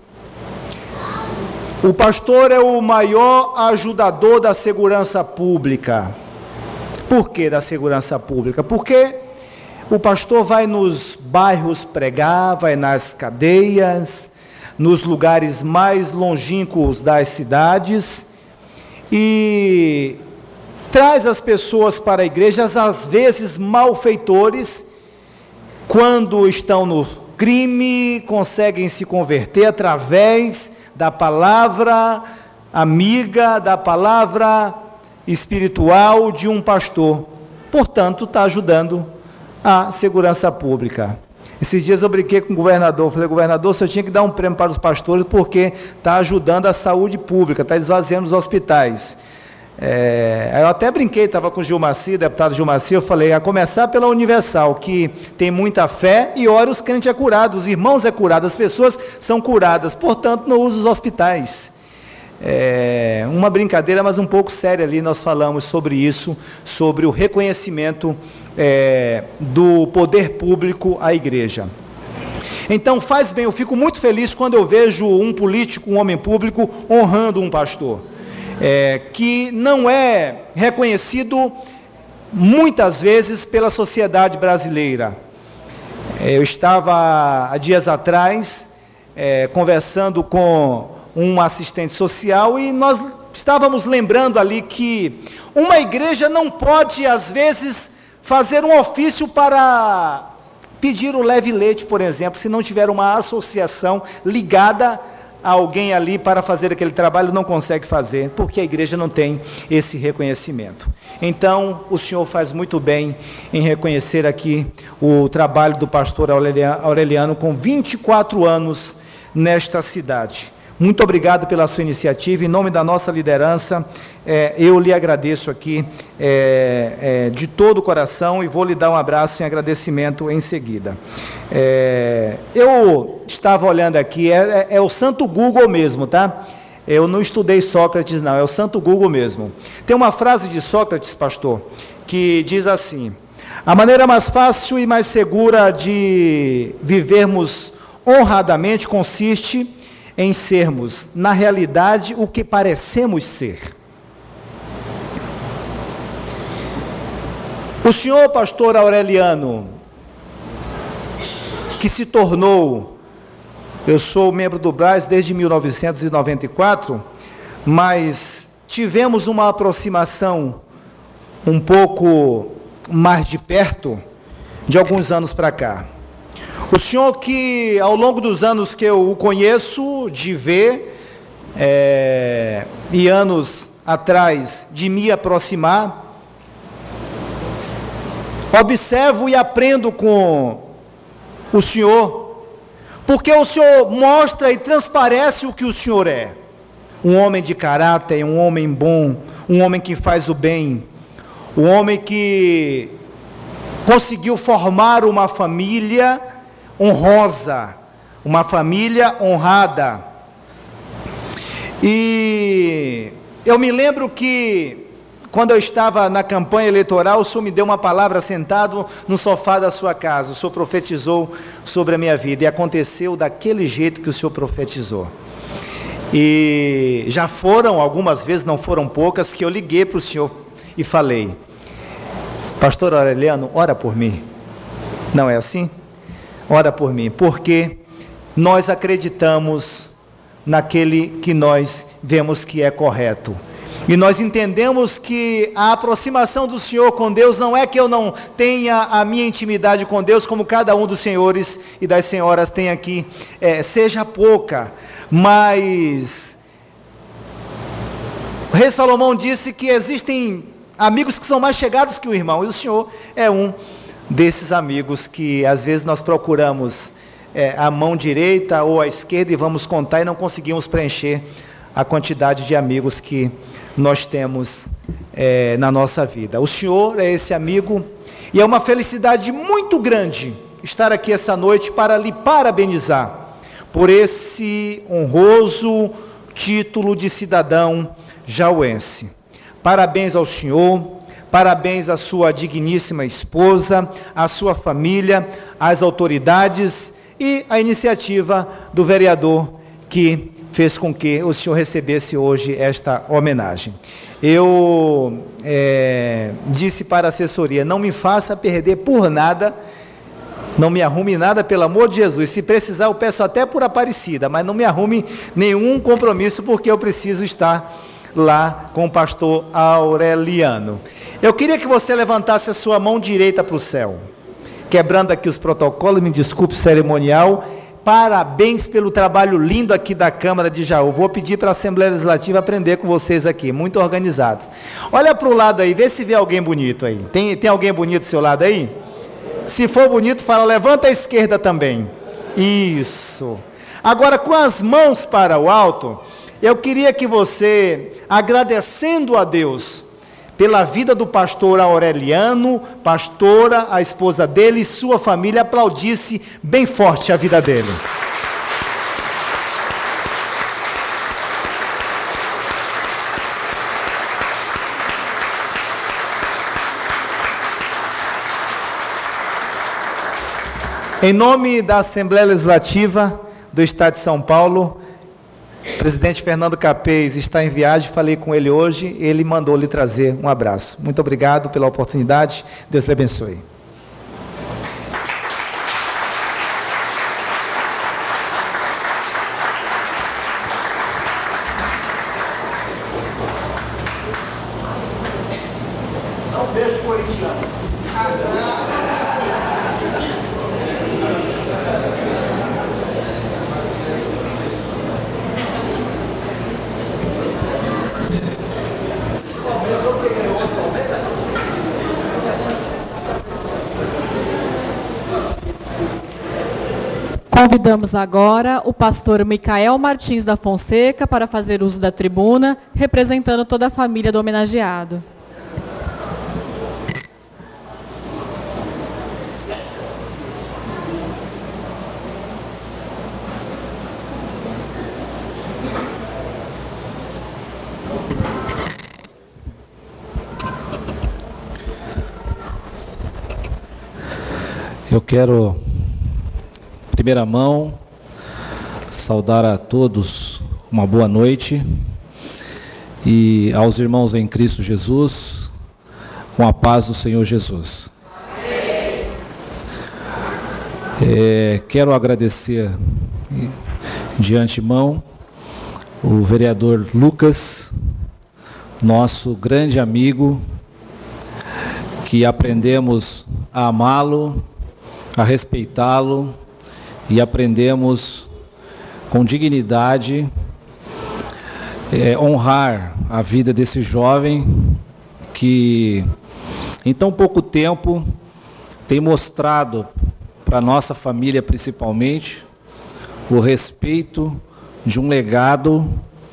O pastor é o maior ajudador da segurança pública. Por que da segurança pública? Porque o pastor vai nos bairros pregar, vai nas cadeias, nos lugares mais longínquos das cidades e traz as pessoas para a igreja, às vezes malfeitores, quando estão no crime, conseguem se converter através da palavra amiga, da palavra espiritual de um pastor. Portanto, está ajudando a segurança pública. Esses dias eu brinquei com o governador, falei, governador, o senhor tinha que dar um prêmio para os pastores, porque está ajudando a saúde pública, está esvaziando os hospitais. É, eu até brinquei, estava com o Gilmaci, deputado Gilmaci, eu falei, a começar pela Universal, que tem muita fé e ora os crentes é curado, os irmãos é curado, as pessoas são curadas, portanto não usa os hospitais. É, uma brincadeira, mas um pouco séria ali, nós falamos sobre isso, sobre o reconhecimento é, do poder público à igreja. Então faz bem, eu fico muito feliz quando eu vejo um político, um homem público, honrando um pastor. É, que não é reconhecido muitas vezes pela sociedade brasileira. É, eu estava há dias atrás é, conversando com um assistente social e nós estávamos lembrando ali que uma igreja não pode, às vezes, fazer um ofício para pedir o leve leite, por exemplo, se não tiver uma associação ligada alguém ali para fazer aquele trabalho, não consegue fazer, porque a igreja não tem esse reconhecimento. Então, o senhor faz muito bem em reconhecer aqui o trabalho do pastor Aureliano, com vinte e quatro anos nesta cidade. Muito obrigado pela sua iniciativa, em nome da nossa liderança, é, eu lhe agradeço aqui é, é, de todo o coração e vou lhe dar um abraço em agradecimento em seguida. É, eu estava olhando aqui, é, é, é o Santo Google mesmo, tá? Eu não estudei Sócrates, não, é o Santo Google mesmo. Tem uma frase de Sócrates, pastor, que diz assim: a maneira mais fácil e mais segura de vivermos honradamente consiste em sermos, na realidade, o que parecemos ser. O senhor pastor Aureliano, que se tornou, eu sou membro do Brás desde mil novecentos e noventa e quatro, mas tivemos uma aproximação um pouco mais de perto, de alguns anos para cá. O senhor que, ao longo dos anos que eu o conheço, de ver, é, e anos atrás de me aproximar, observo e aprendo com o senhor, porque o senhor mostra e transparece o que o senhor é. Um homem de caráter, um homem bom, um homem que faz o bem, um homem que conseguiu formar uma família honrosa, uma família honrada. E eu me lembro que quando eu estava na campanha eleitoral, o Senhor me deu uma palavra sentado no sofá da sua casa. O Senhor profetizou sobre a minha vida, e aconteceu daquele jeito que o Senhor profetizou. E já foram algumas vezes, não foram poucas, que eu liguei para o Senhor e falei: pastor Aureliano, ora por mim. Não é assim? Ora por mim, porque nós acreditamos naquele que nós vemos que é correto. E nós entendemos que a aproximação do Senhor com Deus não é que eu não tenha a minha intimidade com Deus, como cada um dos senhores e das senhoras tem aqui, é, seja pouca, mas o rei Salomão disse que existem amigos que são mais chegados que o irmão, e o Senhor é um desses amigos que às vezes nós procuramos é, a mão direita ou a esquerda e vamos contar e não conseguimos preencher a quantidade de amigos que nós temos é, na nossa vida. O Senhor é esse amigo, e é uma felicidade muito grande estar aqui essa noite para lhe parabenizar por esse honroso título de cidadão jauense. Parabéns ao Senhor, parabéns à sua digníssima esposa, à sua família, às autoridades e à iniciativa do vereador que fez com que o senhor recebesse hoje esta homenagem. Eu é, disse para a assessoria: não me faça perder por nada, não me arrume nada, pelo amor de Jesus. Se precisar, eu peço até por Aparecida, mas não me arrume nenhum compromisso, porque eu preciso estar lá com o pastor Aureliano. Eu queria que você levantasse a sua mão direita para o céu, quebrando aqui os protocolos, me desculpe, cerimonial. Parabéns pelo trabalho lindo aqui da Câmara de Jaú. Vou pedir para a Assembleia Legislativa aprender com vocês aqui, muito organizados. Olha para o lado aí, vê se vê alguém bonito aí. Tem, tem alguém bonito do seu lado aí? Se for bonito, fala, levanta a esquerda também. Isso. Agora, com as mãos para o alto, eu queria que você, agradecendo a Deus pela vida do pastor Aureliano, pastora, a esposa dele e sua família, aplaudisse bem forte a vida dele. Em nome da Assembleia Legislativa do Estado de São Paulo, o presidente Fernando Capês está em viagem, falei com ele hoje, ele mandou lhe trazer um abraço. Muito obrigado pela oportunidade, Deus lhe abençoe. Dá um beijo corintiano. Convidamos agora o pastor Micael Martins da Fonseca para fazer uso da tribuna, representando toda a família do homenageado. Eu quero, em primeira mão, saudar a todos uma boa noite e aos irmãos em Cristo Jesus, com a paz do Senhor Jesus. É, quero agradecer de antemão o vereador Lucas, nosso grande amigo, que aprendemos a amá-lo, a respeitá-lo e aprendemos com dignidade é, honrar a vida desse jovem que em tão pouco tempo tem mostrado para a nossa família principalmente o respeito de um legado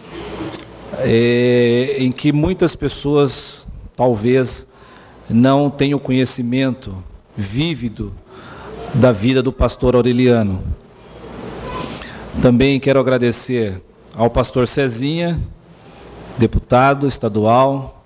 é, em que muitas pessoas talvez não tenham conhecimento vívido da vida do pastor Aureliano. Também quero agradecer ao pastor Cezinha, deputado estadual,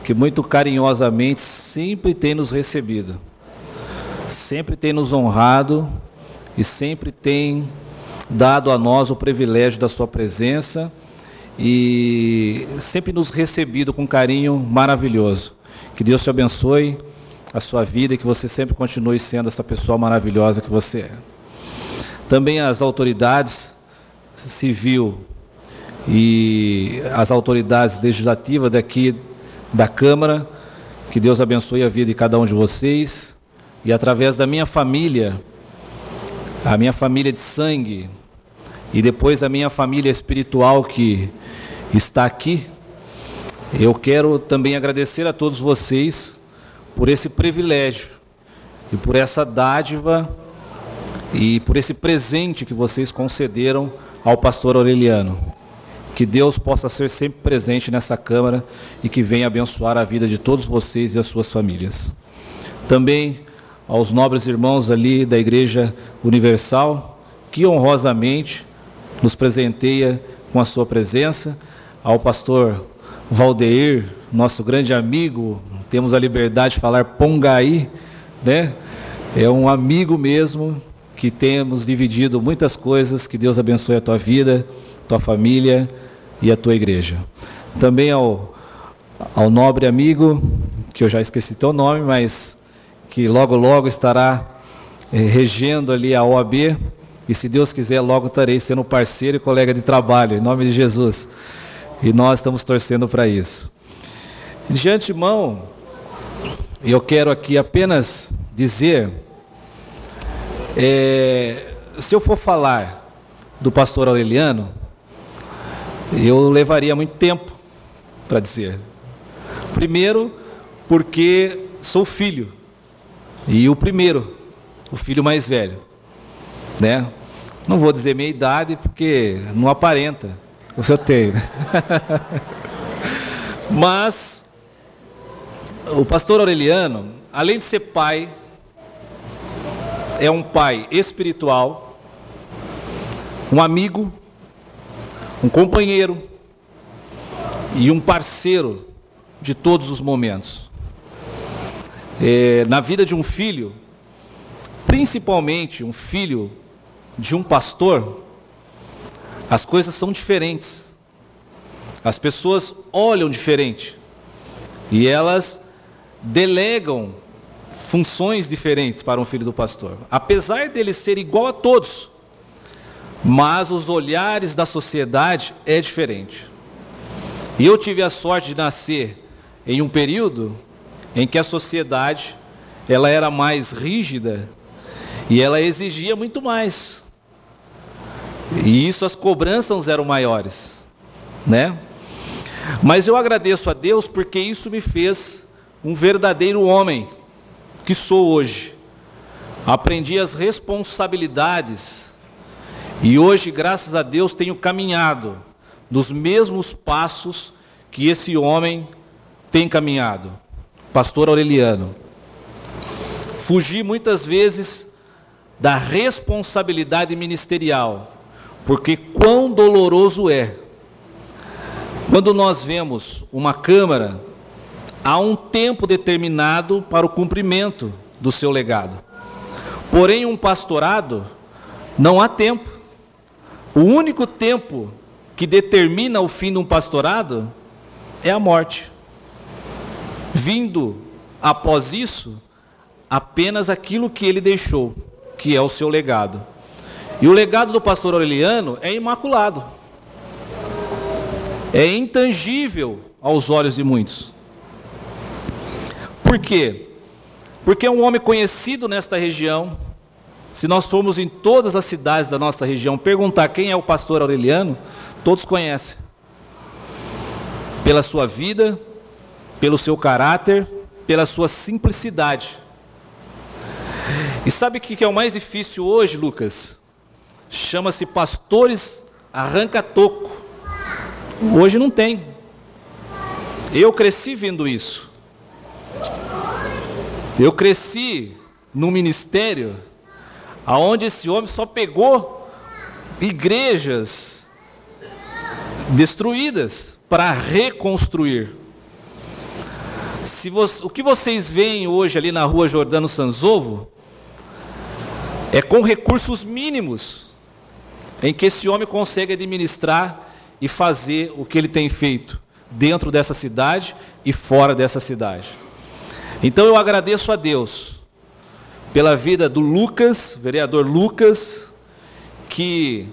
que muito carinhosamente sempre tem nos recebido, sempre tem nos honrado e sempre tem dado a nós o privilégio da sua presença e sempre nos recebido com carinho maravilhoso. Que Deus te abençoe a sua vida e que você sempre continue sendo essa pessoa maravilhosa que você é. Também as autoridades civil e as autoridades legislativas daqui da Câmara, que Deus abençoe a vida de cada um de vocês e através da minha família, a minha família de sangue e depois a minha família espiritual que está aqui, eu quero também agradecer a todos vocês por esse privilégio e por essa dádiva e por esse presente que vocês concederam ao pastor Aureliano. Que Deus possa ser sempre presente nessa Câmara e que venha abençoar a vida de todos vocês e as suas famílias. Também aos nobres irmãos ali da Igreja Universal, que honrosamente nos presenteia com a sua presença, ao pastor Valdeir, nosso grande amigo, temos a liberdade de falar Pongaí, né? É um amigo mesmo, que temos dividido muitas coisas. Que Deus abençoe a tua vida, tua família e a tua igreja. Também ao, ao nobre amigo, que eu já esqueci teu nome, mas que logo logo estará eh, regendo ali a O A B, e se Deus quiser logo estarei sendo parceiro e colega de trabalho, em nome de Jesus, e nós estamos torcendo para isso. De antemão, eu quero aqui apenas dizer, é, se eu for falar do pastor Aureliano, eu levaria muito tempo para dizer. Primeiro, porque sou filho, e o primeiro, o filho mais velho, né? Não vou dizer minha idade, porque não aparenta o que eu tenho. Mas o pastor Aureliano, além de ser pai, é um pai espiritual, um amigo, um companheiro e um parceiro de todos os momentos. É, na vida de um filho, principalmente um filho de um pastor, as coisas são diferentes. As pessoas olham diferente e elas delegam funções diferentes para um filho do pastor, apesar dele ser igual a todos, mas os olhares da sociedade é diferente. E eu tive a sorte de nascer em um período em que a sociedade ela era mais rígida e ela exigia muito mais. E isso, as cobranças eram maiores, né? Mas eu agradeço a Deus porque isso me fez um verdadeiro homem que sou hoje. Aprendi as responsabilidades e hoje, graças a Deus, tenho caminhado dos mesmos passos que esse homem tem caminhado, pastor Aureliano. Fugi muitas vezes da responsabilidade ministerial, porque quão doloroso é quando nós vemos uma Câmara há um tempo determinado para o cumprimento do seu legado. Porém, um pastorado não há tempo. O único tempo que determina o fim de um pastorado é a morte. Vindo após isso apenas aquilo que ele deixou, que é o seu legado. E o legado do pastor Aureliano é imaculado. É intangível aos olhos de muitos. Por quê? Porque é um homem conhecido nesta região. Se nós formos em todas as cidades da nossa região perguntar quem é o pastor Aureliano, todos conhecem. Pela sua vida, pelo seu caráter, pela sua simplicidade. E sabe o que é o mais difícil hoje, Lucas? Chama-se pastores arranca-toco. Hoje não tem. Eu cresci vendo isso. Eu cresci num ministério aonde esse homem só pegou igrejas destruídas para reconstruir. se você, o que vocês veem hoje ali na rua Jordano Sanzovo é com recursos mínimos em que esse homem consegue administrar e fazer o que ele tem feito dentro dessa cidade e fora dessa cidade. Então eu agradeço a Deus pela vida do Lucas, vereador Lucas, que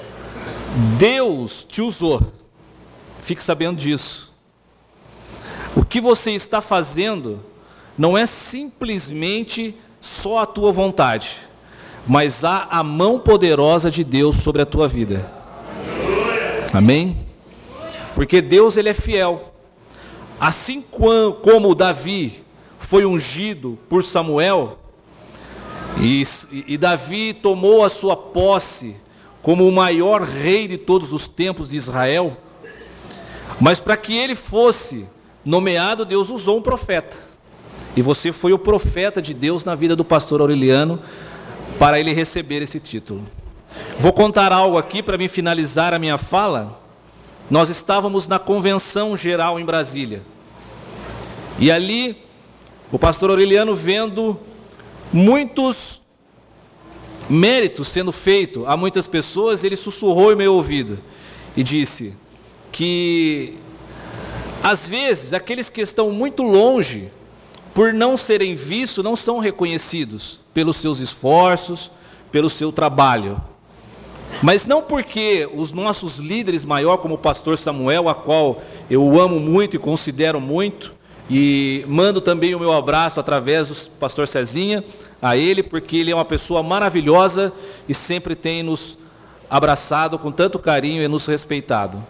Deus te usou. Fique sabendo disso. O que você está fazendo não é simplesmente só a tua vontade, mas há a mão poderosa de Deus sobre a tua vida. Amém? Porque Deus, ele é fiel. Assim como Davi foi ungido por Samuel, e, e Davi tomou a sua posse como o maior rei de todos os tempos de Israel, mas para que ele fosse nomeado, Deus usou um profeta. E você foi o profeta de Deus na vida do pastor Aureliano, para ele receber esse título. Vou contar algo aqui para me finalizar a minha fala. Nós estávamos na convenção geral em Brasília. E ali, o pastor Aureliano, vendo muitos méritos sendo feitos a muitas pessoas, ele sussurrou em meu ouvido e disse que, às vezes, aqueles que estão muito longe, por não serem vistos, não são reconhecidos pelos seus esforços, pelo seu trabalho. Mas não porque os nossos líderes maiores, como o pastor Samuel, a qual eu amo muito e considero muito, e mando também o meu abraço através do pastor Cezinha, a ele, porque ele é uma pessoa maravilhosa e sempre tem nos abraçado com tanto carinho e nos respeitado.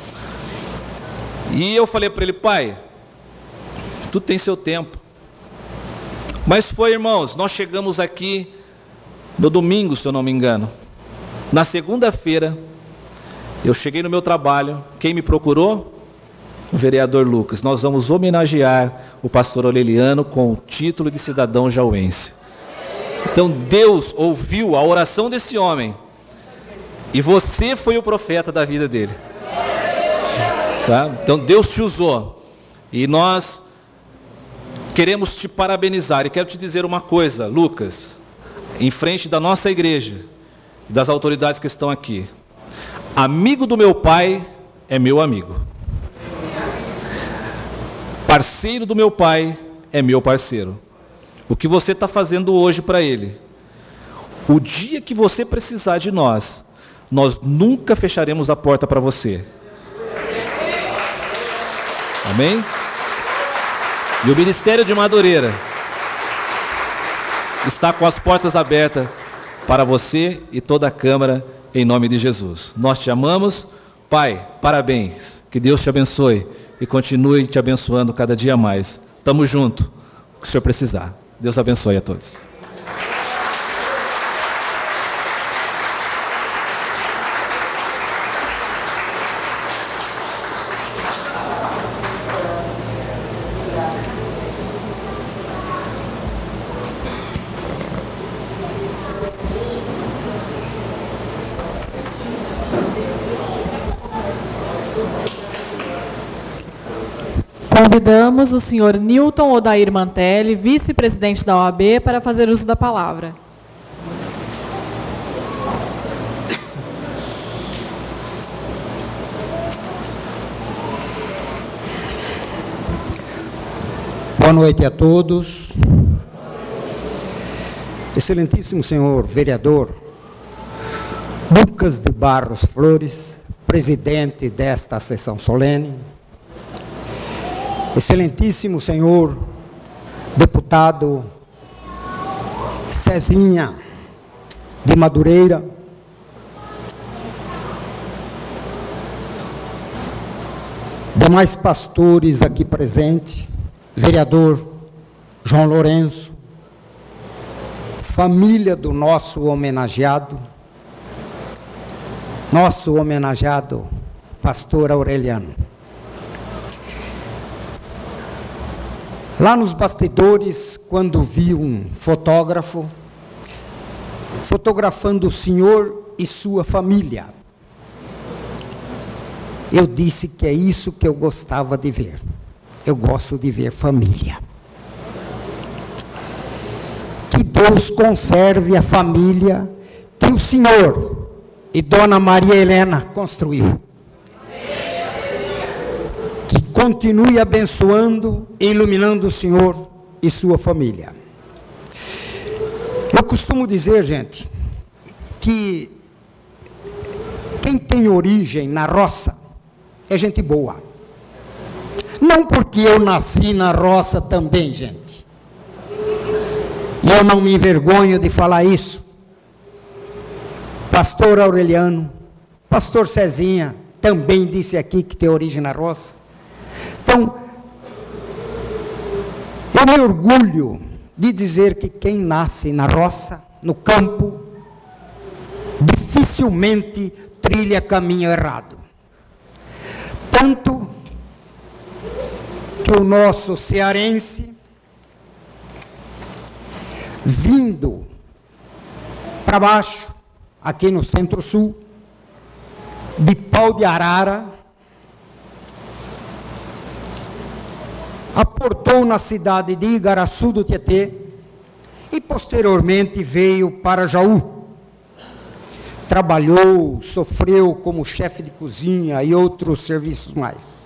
E eu falei para ele: pai, tudo tem seu tempo. Mas foi, irmãos, nós chegamos aqui no domingo, se eu não me engano. Na segunda-feira, eu cheguei no meu trabalho. Quem me procurou? O vereador Lucas. Nós vamos homenagear o pastor Aureliano com o título de cidadão jauense. Então Deus ouviu a oração desse homem, e você foi o profeta da vida dele. Tá? Então Deus te usou, e nós queremos te parabenizar. E quero te dizer uma coisa, Lucas, em frente da nossa igreja e das autoridades que estão aqui: amigo do meu pai é meu amigo, parceiro do meu pai é meu parceiro. O que você está fazendo hoje para ele, o dia que você precisar de nós, nós nunca fecharemos a porta para você. Amém? E o Ministério de Madureira está com as portas abertas para você e toda a Câmara, em nome de Jesus. Nós te amamos. Pai, parabéns. Que Deus te abençoe e continue te abençoando cada dia mais. Tamo junto, o que o Senhor precisar. Deus abençoe a todos. Convidamos o senhor Newton Odair Mantelli, vice-presidente da O A B, para fazer uso da palavra. Boa noite a todos. Excelentíssimo senhor vereador Lucas de Barros Flores, presidente desta sessão solene. Excelentíssimo senhor deputado Cezinha de Madureira, demais pastores aqui presentes, vereador João Lourenço, família do nosso homenageado, nosso homenageado pastor Aureliano. Lá nos bastidores, quando vi um fotógrafo fotografando o senhor e sua família, eu disse que é isso que eu gostava de ver. eu gosto de ver família. Que Deus conserve a família que o Senhor e Dona Maria Helena construiu. Que continue abençoando e iluminando o Senhor e sua família. Eu costumo dizer, gente, que quem tem origem na roça é gente boa. Não porque eu nasci na roça também, gente. E eu não me envergonho de falar isso. Pastor Aureliano, pastor Cezinha, também disse aqui que tem origem na roça. Então, eu me orgulho de dizer que quem nasce na roça, no campo, dificilmente trilha caminho errado. Tanto que o nosso cearense, vindo para baixo, aqui no Centro-Sul, de Pau de Arara, aportou na cidade de Igaraçu do Tietê e posteriormente veio para Jaú. Trabalhou, sofreu como chefe de cozinha e outros serviços mais.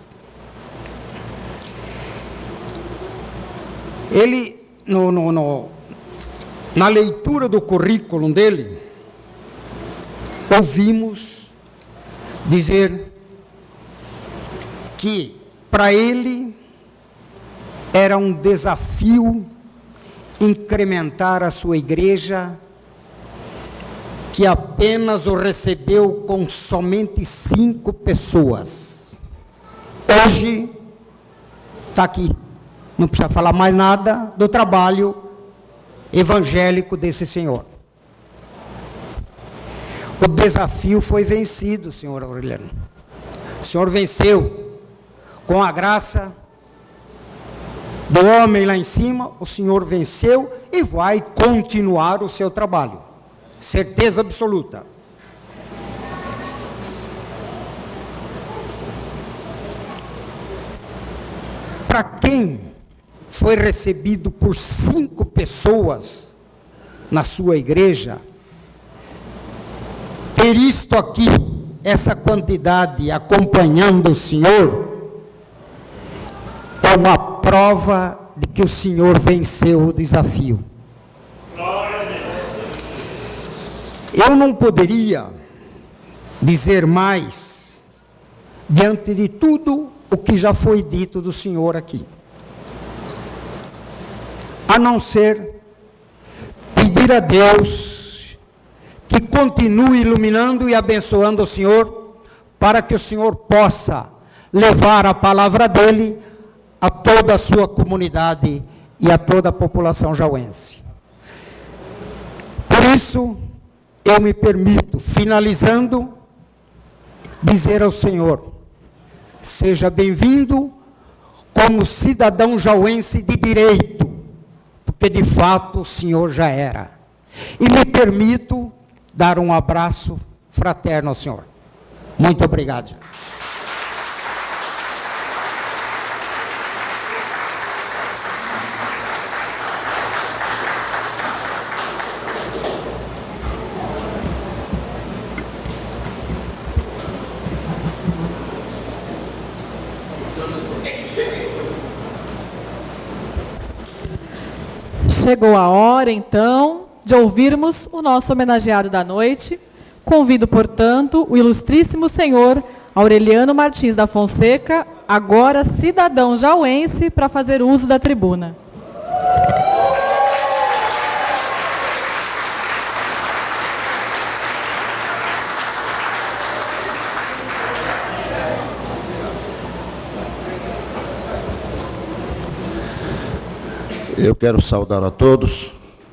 Ele, no, no, no, na leitura do currículo dele, ouvimos dizer que para ele era um desafio incrementar a sua igreja, que apenas o recebeu com somente cinco pessoas. Hoje está aqui. Não precisa falar mais nada do trabalho evangélico desse senhor. O desafio foi vencido, senhor Aureliano. O senhor venceu. Com a graça do homem lá em cima, o senhor venceu e vai continuar o seu trabalho. Certeza absoluta. Para quem foi recebido por cinco pessoas na sua igreja, ter isto aqui, essa quantidade acompanhando o senhor, é uma prova de que o senhor venceu o desafio. Eu não poderia dizer mais diante de tudo o que já foi dito do senhor aqui, a não ser pedir a Deus que continue iluminando e abençoando o senhor, para que o senhor possa levar a palavra dele a toda a sua comunidade e a toda a população jauense. Por isso, eu me permito, finalizando, dizer ao senhor: seja bem-vindo como cidadão jauense de direito, porque de fato o senhor já era. E me permito dar um abraço fraterno ao senhor. Muito obrigado. Chegou a hora, então, de ouvirmos o nosso homenageado da noite. Convido, portanto, o ilustríssimo senhor Aureliano Martins da Fonseca, agora cidadão jauense, para fazer uso da tribuna. Eu quero saudar a todos.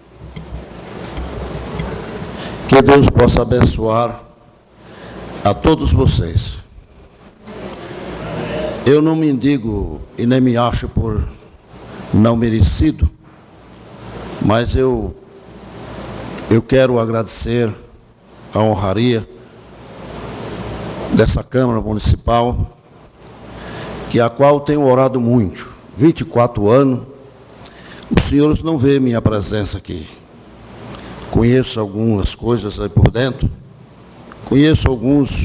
Que Deus possa abençoar a todos vocês. Eu não me digo e nem me acho por não merecido, mas eu, eu quero agradecer a honraria dessa Câmara Municipal, que a qual tenho orado muito. vinte e quatro anos, os senhores não veem minha presença aqui. Conheço algumas coisas aí por dentro, conheço alguns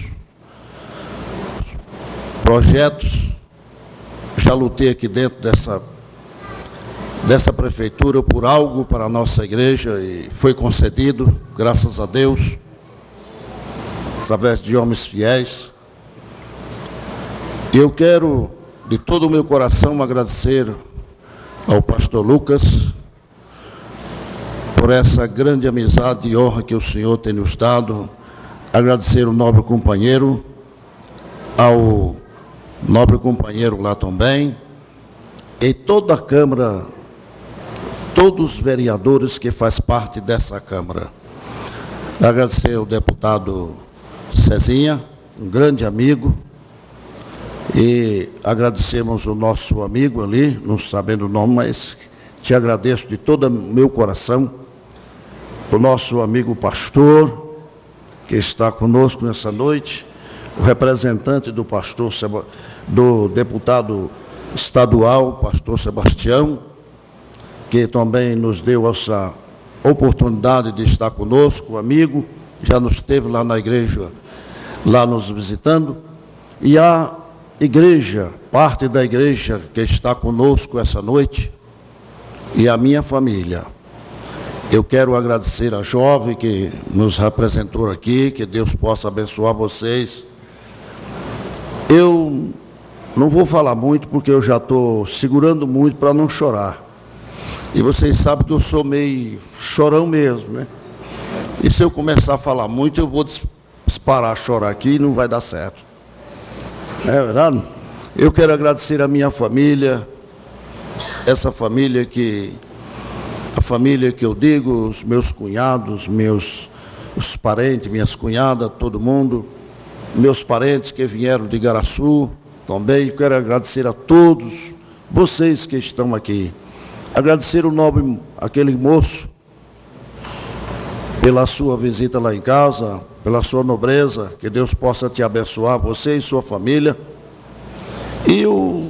projetos, já lutei aqui dentro dessa, dessa prefeitura por algo para a nossa igreja e foi concedido, graças a Deus, através de homens fiéis. E eu quero, de todo o meu coração, agradecer ao pastor Lucas por essa grande amizade e honra que o Senhor tem nos dado. Agradecer o nobre companheiro, ao nobre companheiro lá também, e toda a Câmara, todos os vereadores que fazem parte dessa Câmara. Agradecer ao deputado Cezinha, um grande amigo, e agradecemos o nosso amigo ali, não sabendo o nome, mas te agradeço de todo o meu coração, o nosso amigo pastor, que está conosco nessa noite, o representante do pastor, do deputado estadual, pastor Sebastião, que também nos deu essa oportunidade de estar conosco, amigo, já nos esteve lá na igreja, lá nos visitando, e a igreja, parte da igreja que está conosco essa noite, e a minha família. Eu quero agradecer a jovem que nos representou aqui, que Deus possa abençoar vocês. Eu não vou falar muito, porque eu já estou segurando muito para não chorar. E vocês sabem que eu sou meio chorão mesmo, né? E se eu começar a falar muito, eu vou disparar a chorar aqui e não vai dar certo. É verdade? Eu quero agradecer a minha família, essa família que, a família que eu digo, os meus cunhados, meus os parentes, minhas cunhadas, todo mundo, meus parentes que vieram de Igaraçu, também quero agradecer a todos vocês que estão aqui. Agradecer o nobre, aquele moço, pela sua visita lá em casa, pela sua nobreza, que Deus possa te abençoar, você e sua família. E o,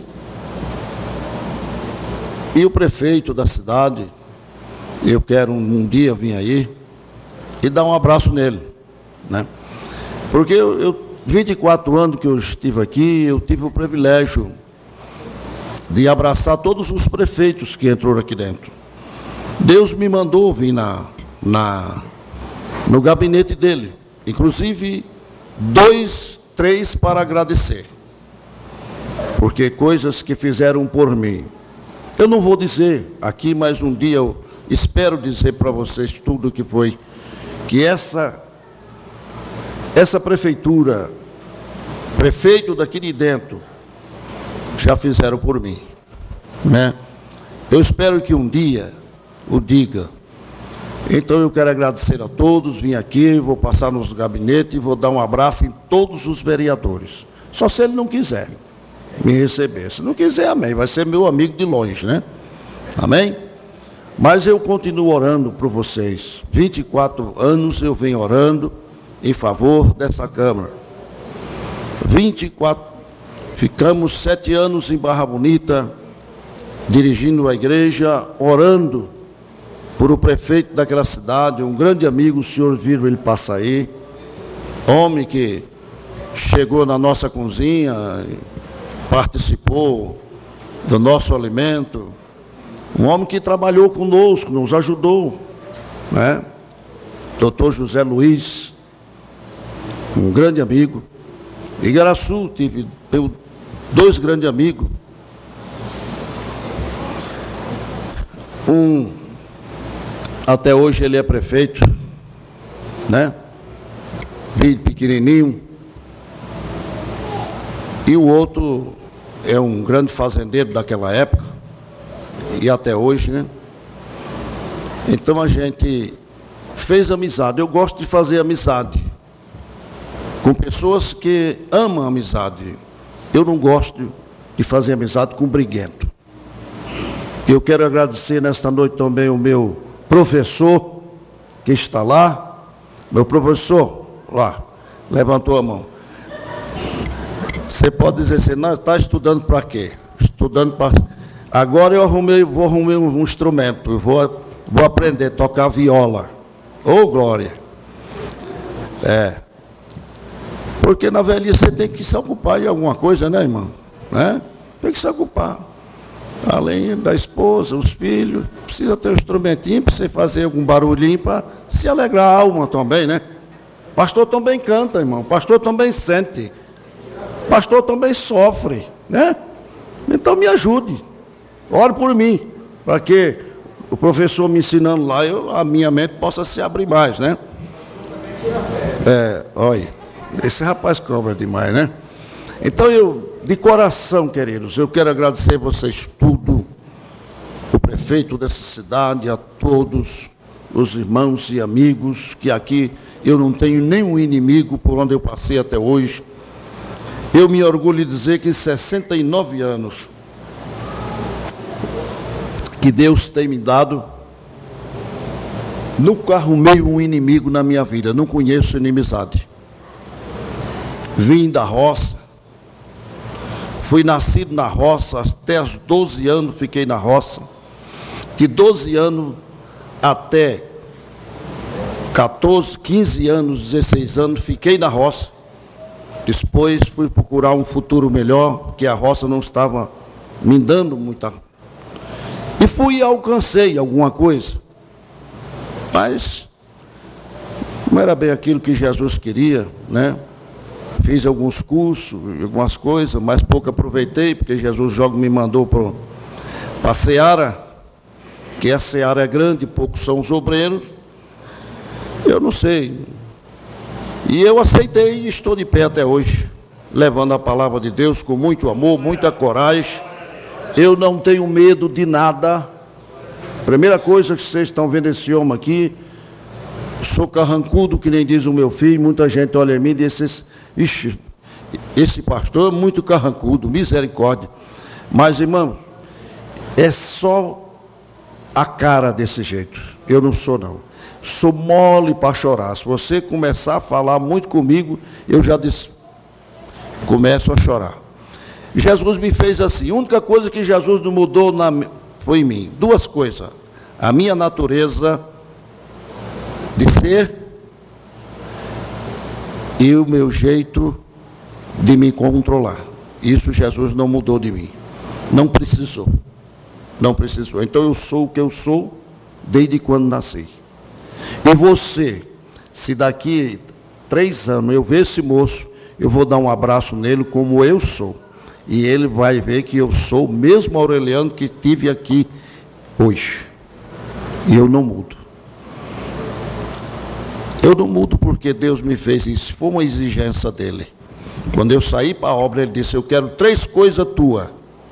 e o prefeito da cidade, eu quero um, um dia vir aí e dar um abraço nele, né? Porque eu, eu, vinte e quatro anos que eu estive aqui, eu tive o privilégio de abraçar todos os prefeitos que entraram aqui dentro. Deus me mandou vir na, na, no gabinete dele, inclusive dois, três para agradecer, porque coisas que fizeram por mim. Eu não vou dizer aqui, mas um dia eu espero dizer para vocês tudo o que foi, que essa, essa prefeitura, prefeito daqui de dentro, já fizeram por mim, né? Eu espero que um dia o diga. Então eu quero agradecer a todos, vim aqui, vou passar nos gabinetes e vou dar um abraço em todos os vereadores. Só se ele não quiser me receber. Se não quiser, amém, vai ser meu amigo de longe, né? Amém? Mas eu continuo orando por vocês. vinte e quatro anos eu venho orando em favor dessa Câmara. vinte e quatro, ficamos sete anos em Barra Bonita, dirigindo a igreja, orando por o prefeito daquela cidade, um grande amigo, o senhor Vítor, ele passa aí, homem que chegou na nossa cozinha, participou do nosso alimento, um homem que trabalhou conosco, nos ajudou, né? doutor José Luiz, um grande amigo. Igaraçu, tive, tive dois grandes amigos. Um, até hoje ele é prefeito, né? Filho pequenininho. E o outro é um grande fazendeiro daquela época, e até hoje, né? Então a gente fez amizade. Eu gosto de fazer amizade com pessoas que amam a amizade. Eu não gosto de fazer amizade com briguento. Eu quero agradecer nesta noite também o meu professor, que está lá. Meu professor, lá, levantou a mão. Você pode dizer assim, não, está estudando para quê? Estudando para Agora eu arrumei, vou arrumar um instrumento, eu vou, vou aprender a tocar viola. Ô, oh, glória! É. Porque na velhice você tem que se ocupar de alguma coisa, né, irmão? Né? Tem que se ocupar. Além da esposa, os filhos, precisa ter um instrumentinho para você fazer algum barulhinho para se alegrar a alma também, né? Pastor também canta, irmão. Pastor também sente. Pastor também sofre, né? Então me ajude. Ore por mim, para que o professor me ensinando lá, eu, a minha mente possa se abrir mais, né? É, olha, esse rapaz cobra demais, né? Então eu, de coração, queridos, eu quero agradecer a vocês tudo, o prefeito dessa cidade, a todos os irmãos e amigos, que aqui eu não tenho nenhum inimigo por onde eu passei até hoje. Eu me orgulho de dizer que em sessenta e nove anos que Deus tem me dado, nunca arrumei um inimigo na minha vida, não conheço inimizade. Vim da roça, fui nascido na roça, até os doze anos fiquei na roça, de doze anos até quatorze, quinze anos, dezesseis anos, fiquei na roça. Depois fui procurar um futuro melhor, porque a roça não estava me dando muita. E fui e alcancei alguma coisa. Mas não era bem aquilo que Jesus queria, né? Fiz alguns cursos, algumas coisas, mas pouco aproveitei, porque Jesus jogo me mandou para a seara, que a seara é grande, poucos são os obreiros. Eu não sei. E eu aceitei e estou de pé até hoje, levando a palavra de Deus com muito amor, muita coragem. Eu não tenho medo de nada. Primeira coisa que vocês estão vendo esse homem aqui, sou carrancudo, que nem diz o meu filho. Muita gente olha em mim e diz, ixi, esse pastor é muito carrancudo, misericórdia. Mas, irmãos, é só a cara desse jeito. Eu não sou, não. Sou mole para chorar. Se você começar a falar muito comigo, eu já disse, começo a chorar. Jesus me fez assim. A única coisa que Jesus não mudou na, foi em mim. Duas coisas. A minha natureza de ser e o meu jeito de me controlar. Isso Jesus não mudou de mim. Não precisou. Não precisou. Então eu sou o que eu sou desde quando nasci. E você, se daqui três anos eu ver esse moço, eu vou dar um abraço nele como eu sou. E ele vai ver que eu sou o mesmo Aureliano que tive aqui hoje. E eu não mudo. Eu não mudo porque Deus me fez isso. Foi uma exigência dele. Quando eu saí para a obra, ele disse, eu quero três coisas tuas.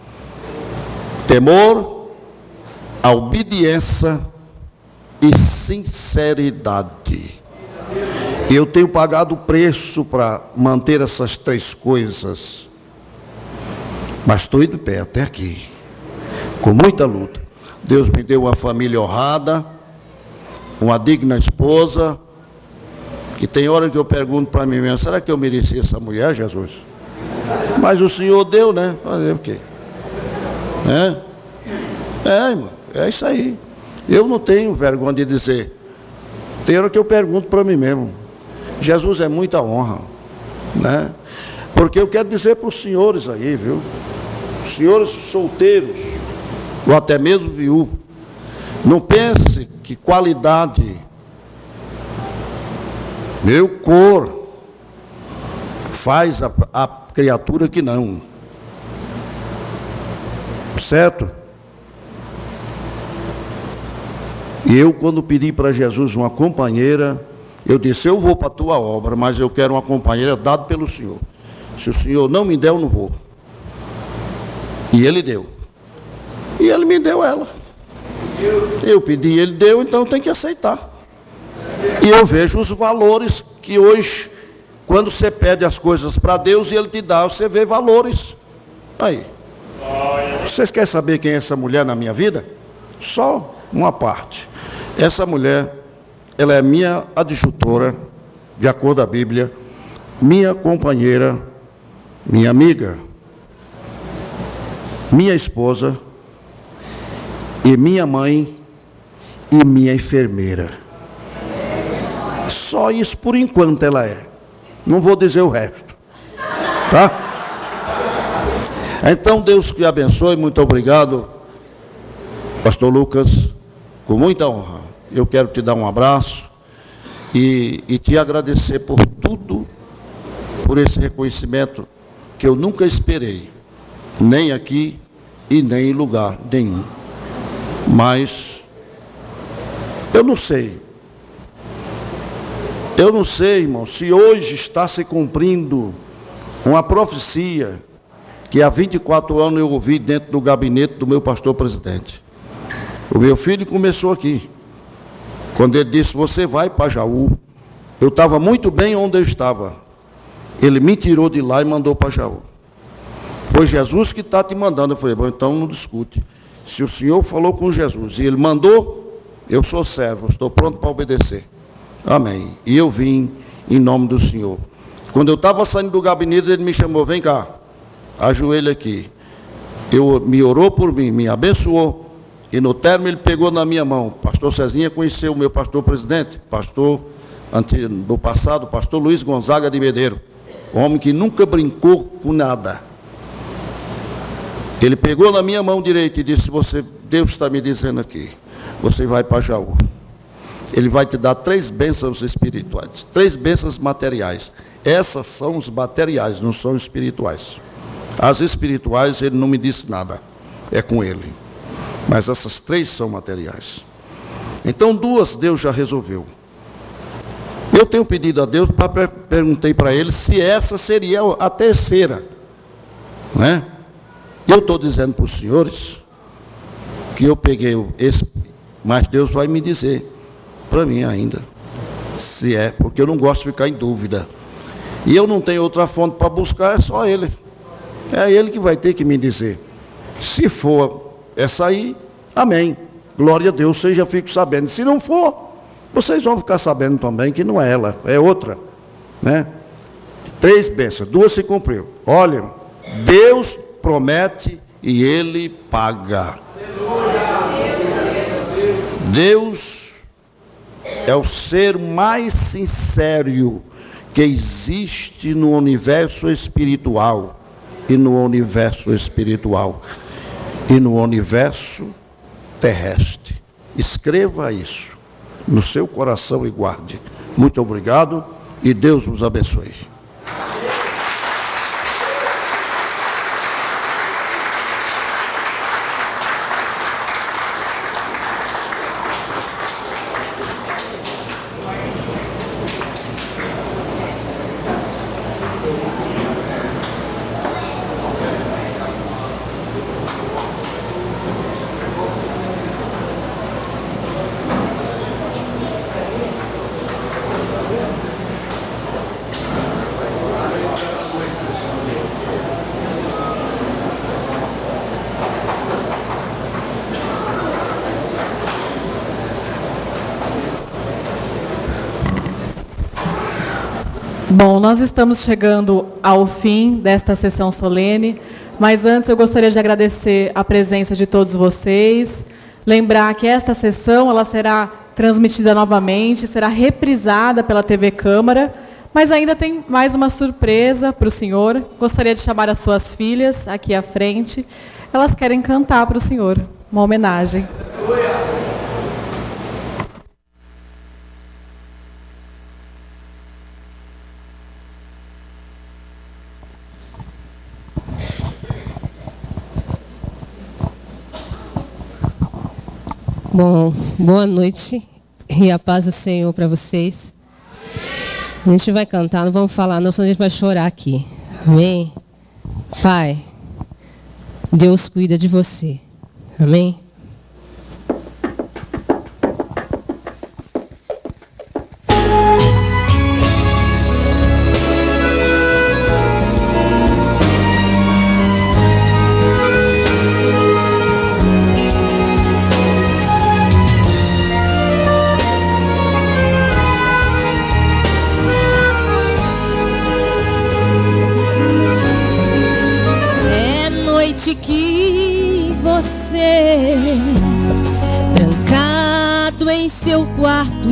Temor, a obediência e sinceridade. Eu tenho pagado o preço para manter essas três coisas. Mas estou de pé até aqui, com muita luta. Deus me deu uma família honrada, uma digna esposa, que tem hora que eu pergunto para mim mesmo, será que eu mereci essa mulher, Jesus? Mas o Senhor deu, né? Fazer o quê? É, é, irmão, é isso aí. Eu não tenho vergonha de dizer. Tem hora que eu pergunto para mim mesmo, Jesus é muita honra, né? Porque eu quero dizer para os senhores aí, viu? Os senhores solteiros, ou até mesmo viúvos, não pense que qualidade, meu cor, faz a, a criatura que não. Certo? E eu, quando pedi para Jesus uma companheira, eu disse, eu vou para a tua obra, mas eu quero uma companheira dada pelo Senhor. Se o Senhor não me der, eu não vou. E Ele deu. E Ele me deu ela. Eu pedi, Ele deu, então tem que aceitar. E eu vejo os valores que hoje, quando você pede as coisas para Deus e Ele te dá, você vê valores. Aí. Vocês querem saber quem é essa mulher na minha vida? Só uma parte. Essa mulher, ela é minha adjutora, de acordo com a Bíblia, minha companheira, minha amiga, minha esposa e minha mãe e minha enfermeira. Só isso por enquanto ela é. Não vou dizer o resto. Tá? Então Deus que abençoe, muito obrigado, pastor Lucas, com muita honra. Eu quero te dar um abraço e, e te agradecer por tudo, por esse reconhecimento que eu nunca esperei, nem aqui e nem em lugar nenhum. Mas eu não sei, eu não sei, irmão, se hoje está se cumprindo uma profecia que há vinte e quatro anos eu ouvi dentro do gabinete do meu pastor presidente. O meu filho começou aqui, quando ele disse, você vai para Jaú. Eu estava muito bem onde eu estava. Ele me tirou de lá e mandou para Jaú. Foi Jesus que está te mandando. Eu falei, bom, então não discute. Se o Senhor falou com Jesus e Ele mandou, eu sou servo, estou pronto para obedecer. Amém. E eu vim em nome do Senhor. Quando eu estava saindo do gabinete, ele me chamou, vem cá, ajoelha aqui. Eu, me orou por mim, me abençoou. E no término ele pegou na minha mão. Pastor Cezinha conheceu o meu pastor presidente, pastor do passado, pastor Luiz Gonzaga de Medeiro. Homem que nunca brincou com nada. Ele pegou na minha mão direita e disse, você, Deus está me dizendo aqui, você vai para Jaú. Ele vai te dar três bênçãos espirituais, três bênçãos materiais. Essas são os materiais, não são espirituais. As espirituais ele não me disse nada, é com ele. Mas essas três são materiais. Então duas Deus já resolveu. Eu tenho pedido a Deus, para perguntei para ele se essa seria a terceira, né? Eu estou dizendo para os senhores que eu peguei esse, mas Deus vai me dizer para mim ainda se é, porque eu não gosto de ficar em dúvida. E eu não tenho outra fonte para buscar, é só Ele. É Ele que vai ter que me dizer. Se for essa aí, amém. Glória a Deus, vocês já ficam sabendo. Se não for, vocês vão ficar sabendo também que não é ela, é outra, né? Três bênçãos, duas se cumpriu. Olha, Deus promete e Ele paga. Deus é o ser mais sincero que existe no universo espiritual e no universo espiritual e no universo terrestre. Escreva isso no seu coração e guarde. Muito obrigado e Deus vos abençoe. Bom, nós estamos chegando ao fim desta sessão solene, mas antes eu gostaria de agradecer a presença de todos vocês, lembrar que esta sessão ela será transmitida novamente, será reprisada pela T V Câmara, mas ainda tem mais uma surpresa para o senhor. Gostaria de chamar as suas filhas aqui à frente, elas querem cantar para o senhor, uma homenagem. Bom, boa noite e a paz do Senhor para vocês. A gente vai cantar, não vamos falar, não, senão a gente vai chorar aqui. Amém? Pai, Deus cuida de você. Amém? Que você quarto.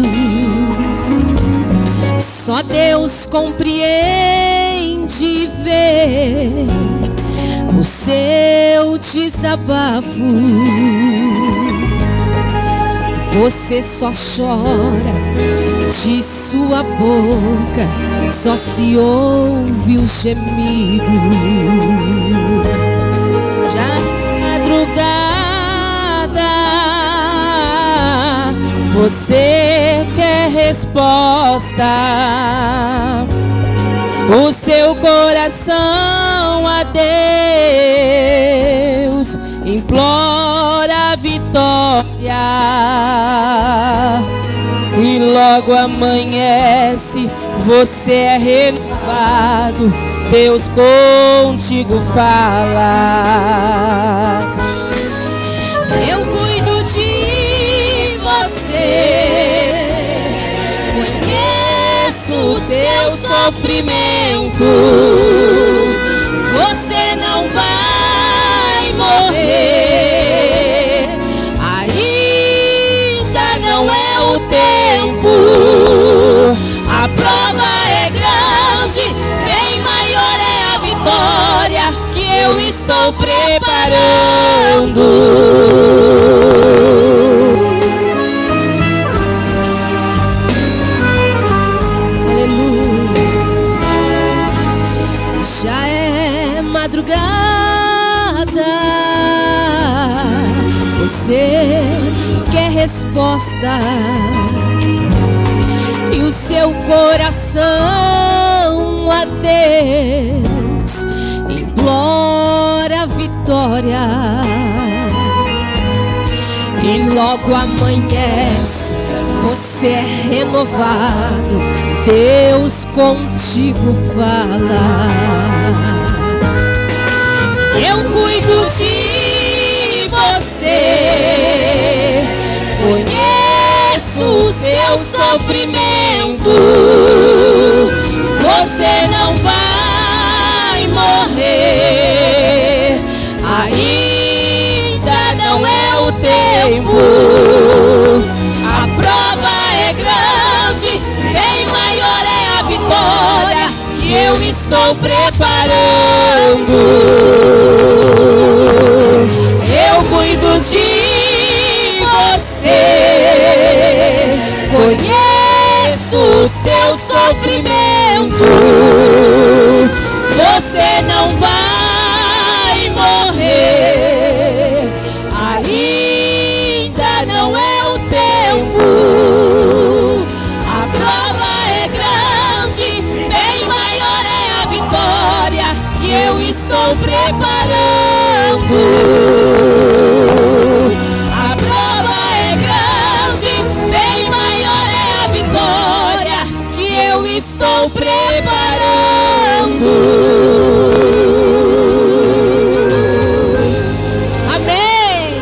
Só Deus compreende e vê o seu desabafo. Você só chora, de sua boca só se ouve o gemido. Já madrugada você quer resposta. O seu coração a Deus implora a vitória. E logo amanhece, você é renovado, Deus contigo fala. Eu cuido de você, conheço o teu sofrimento. Você não vai morrer, ainda não é o tempo. A prova é grande, bem maior é a vitória que eu estou preparando. Aleluia. Já é madrugada, você quer resposta. E o seu coração a Deus implora a vitória. E logo amanhece, você é renovado, Deus contigo fala. Eu cuido de você, conheço o seu sofrimento. Você não vai morrer, ainda não é o tempo. A prova é grande, bem maior é a vitória que eu estou preparando. Eu cuido de você, conheço o seu sofrimento. Você não vai morrer, ainda não é o tempo. A prova é grande, bem maior é a vitória que eu estou preparando. A prova é grande, bem maior é a vitória que eu estou preparando. Amém.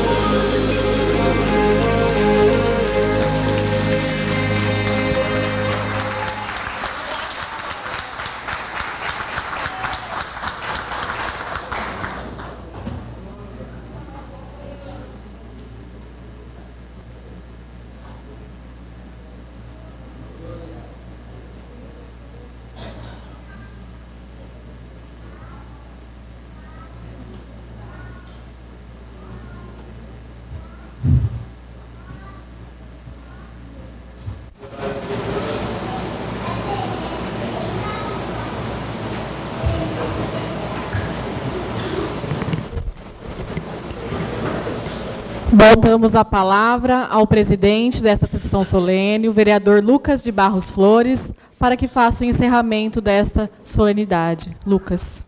Voltamos a palavra ao presidente desta sessão solene, o vereador Lucas de Barros Flores, para que faça o encerramento desta solenidade. Lucas.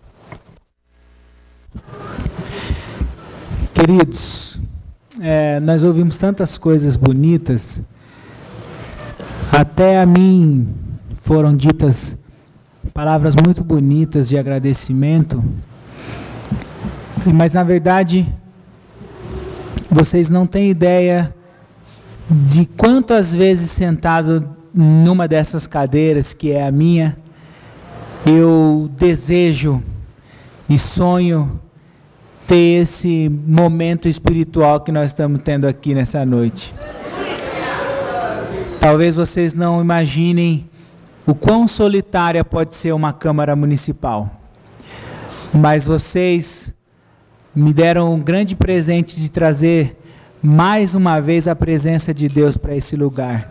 Queridos, é, nós ouvimos tantas coisas bonitas, até a mim foram ditas palavras muito bonitas de agradecimento, mas na verdade vocês não têm ideia de quantas vezes sentado numa dessas cadeiras que é a minha, eu desejo e sonho ter esse momento espiritual que nós estamos tendo aqui nessa noite. Talvez vocês não imaginem o quão solitária pode ser uma Câmara Municipal. Mas vocês me deram um grande presente de trazer mais uma vez a presença de Deus para esse lugar.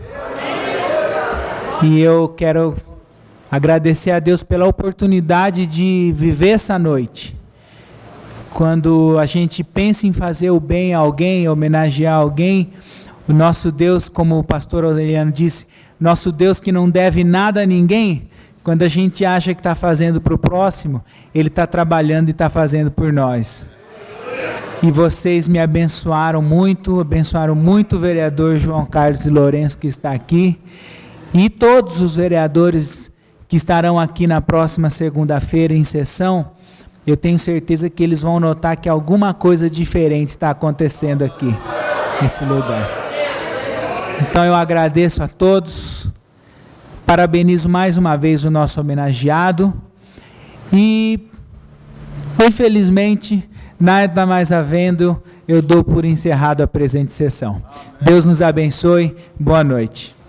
E eu quero agradecer a Deus pela oportunidade de viver essa noite. Quando a gente pensa em fazer o bem a alguém, homenagear alguém, o nosso Deus, como o pastor Aureliano disse, nosso Deus que não deve nada a ninguém, quando a gente acha que está fazendo para o próximo, Ele está trabalhando e está fazendo por nós. E vocês me abençoaram muito, abençoaram muito o vereador João Carlos de Lourenço, que está aqui, e todos os vereadores que estarão aqui na próxima segunda-feira em sessão. Eu tenho certeza que eles vão notar que alguma coisa diferente está acontecendo aqui, nesse lugar. Então eu agradeço a todos, parabenizo mais uma vez o nosso homenageado e, infelizmente, nada mais havendo, eu dou por encerrado a presente sessão. Deus nos abençoe, boa noite.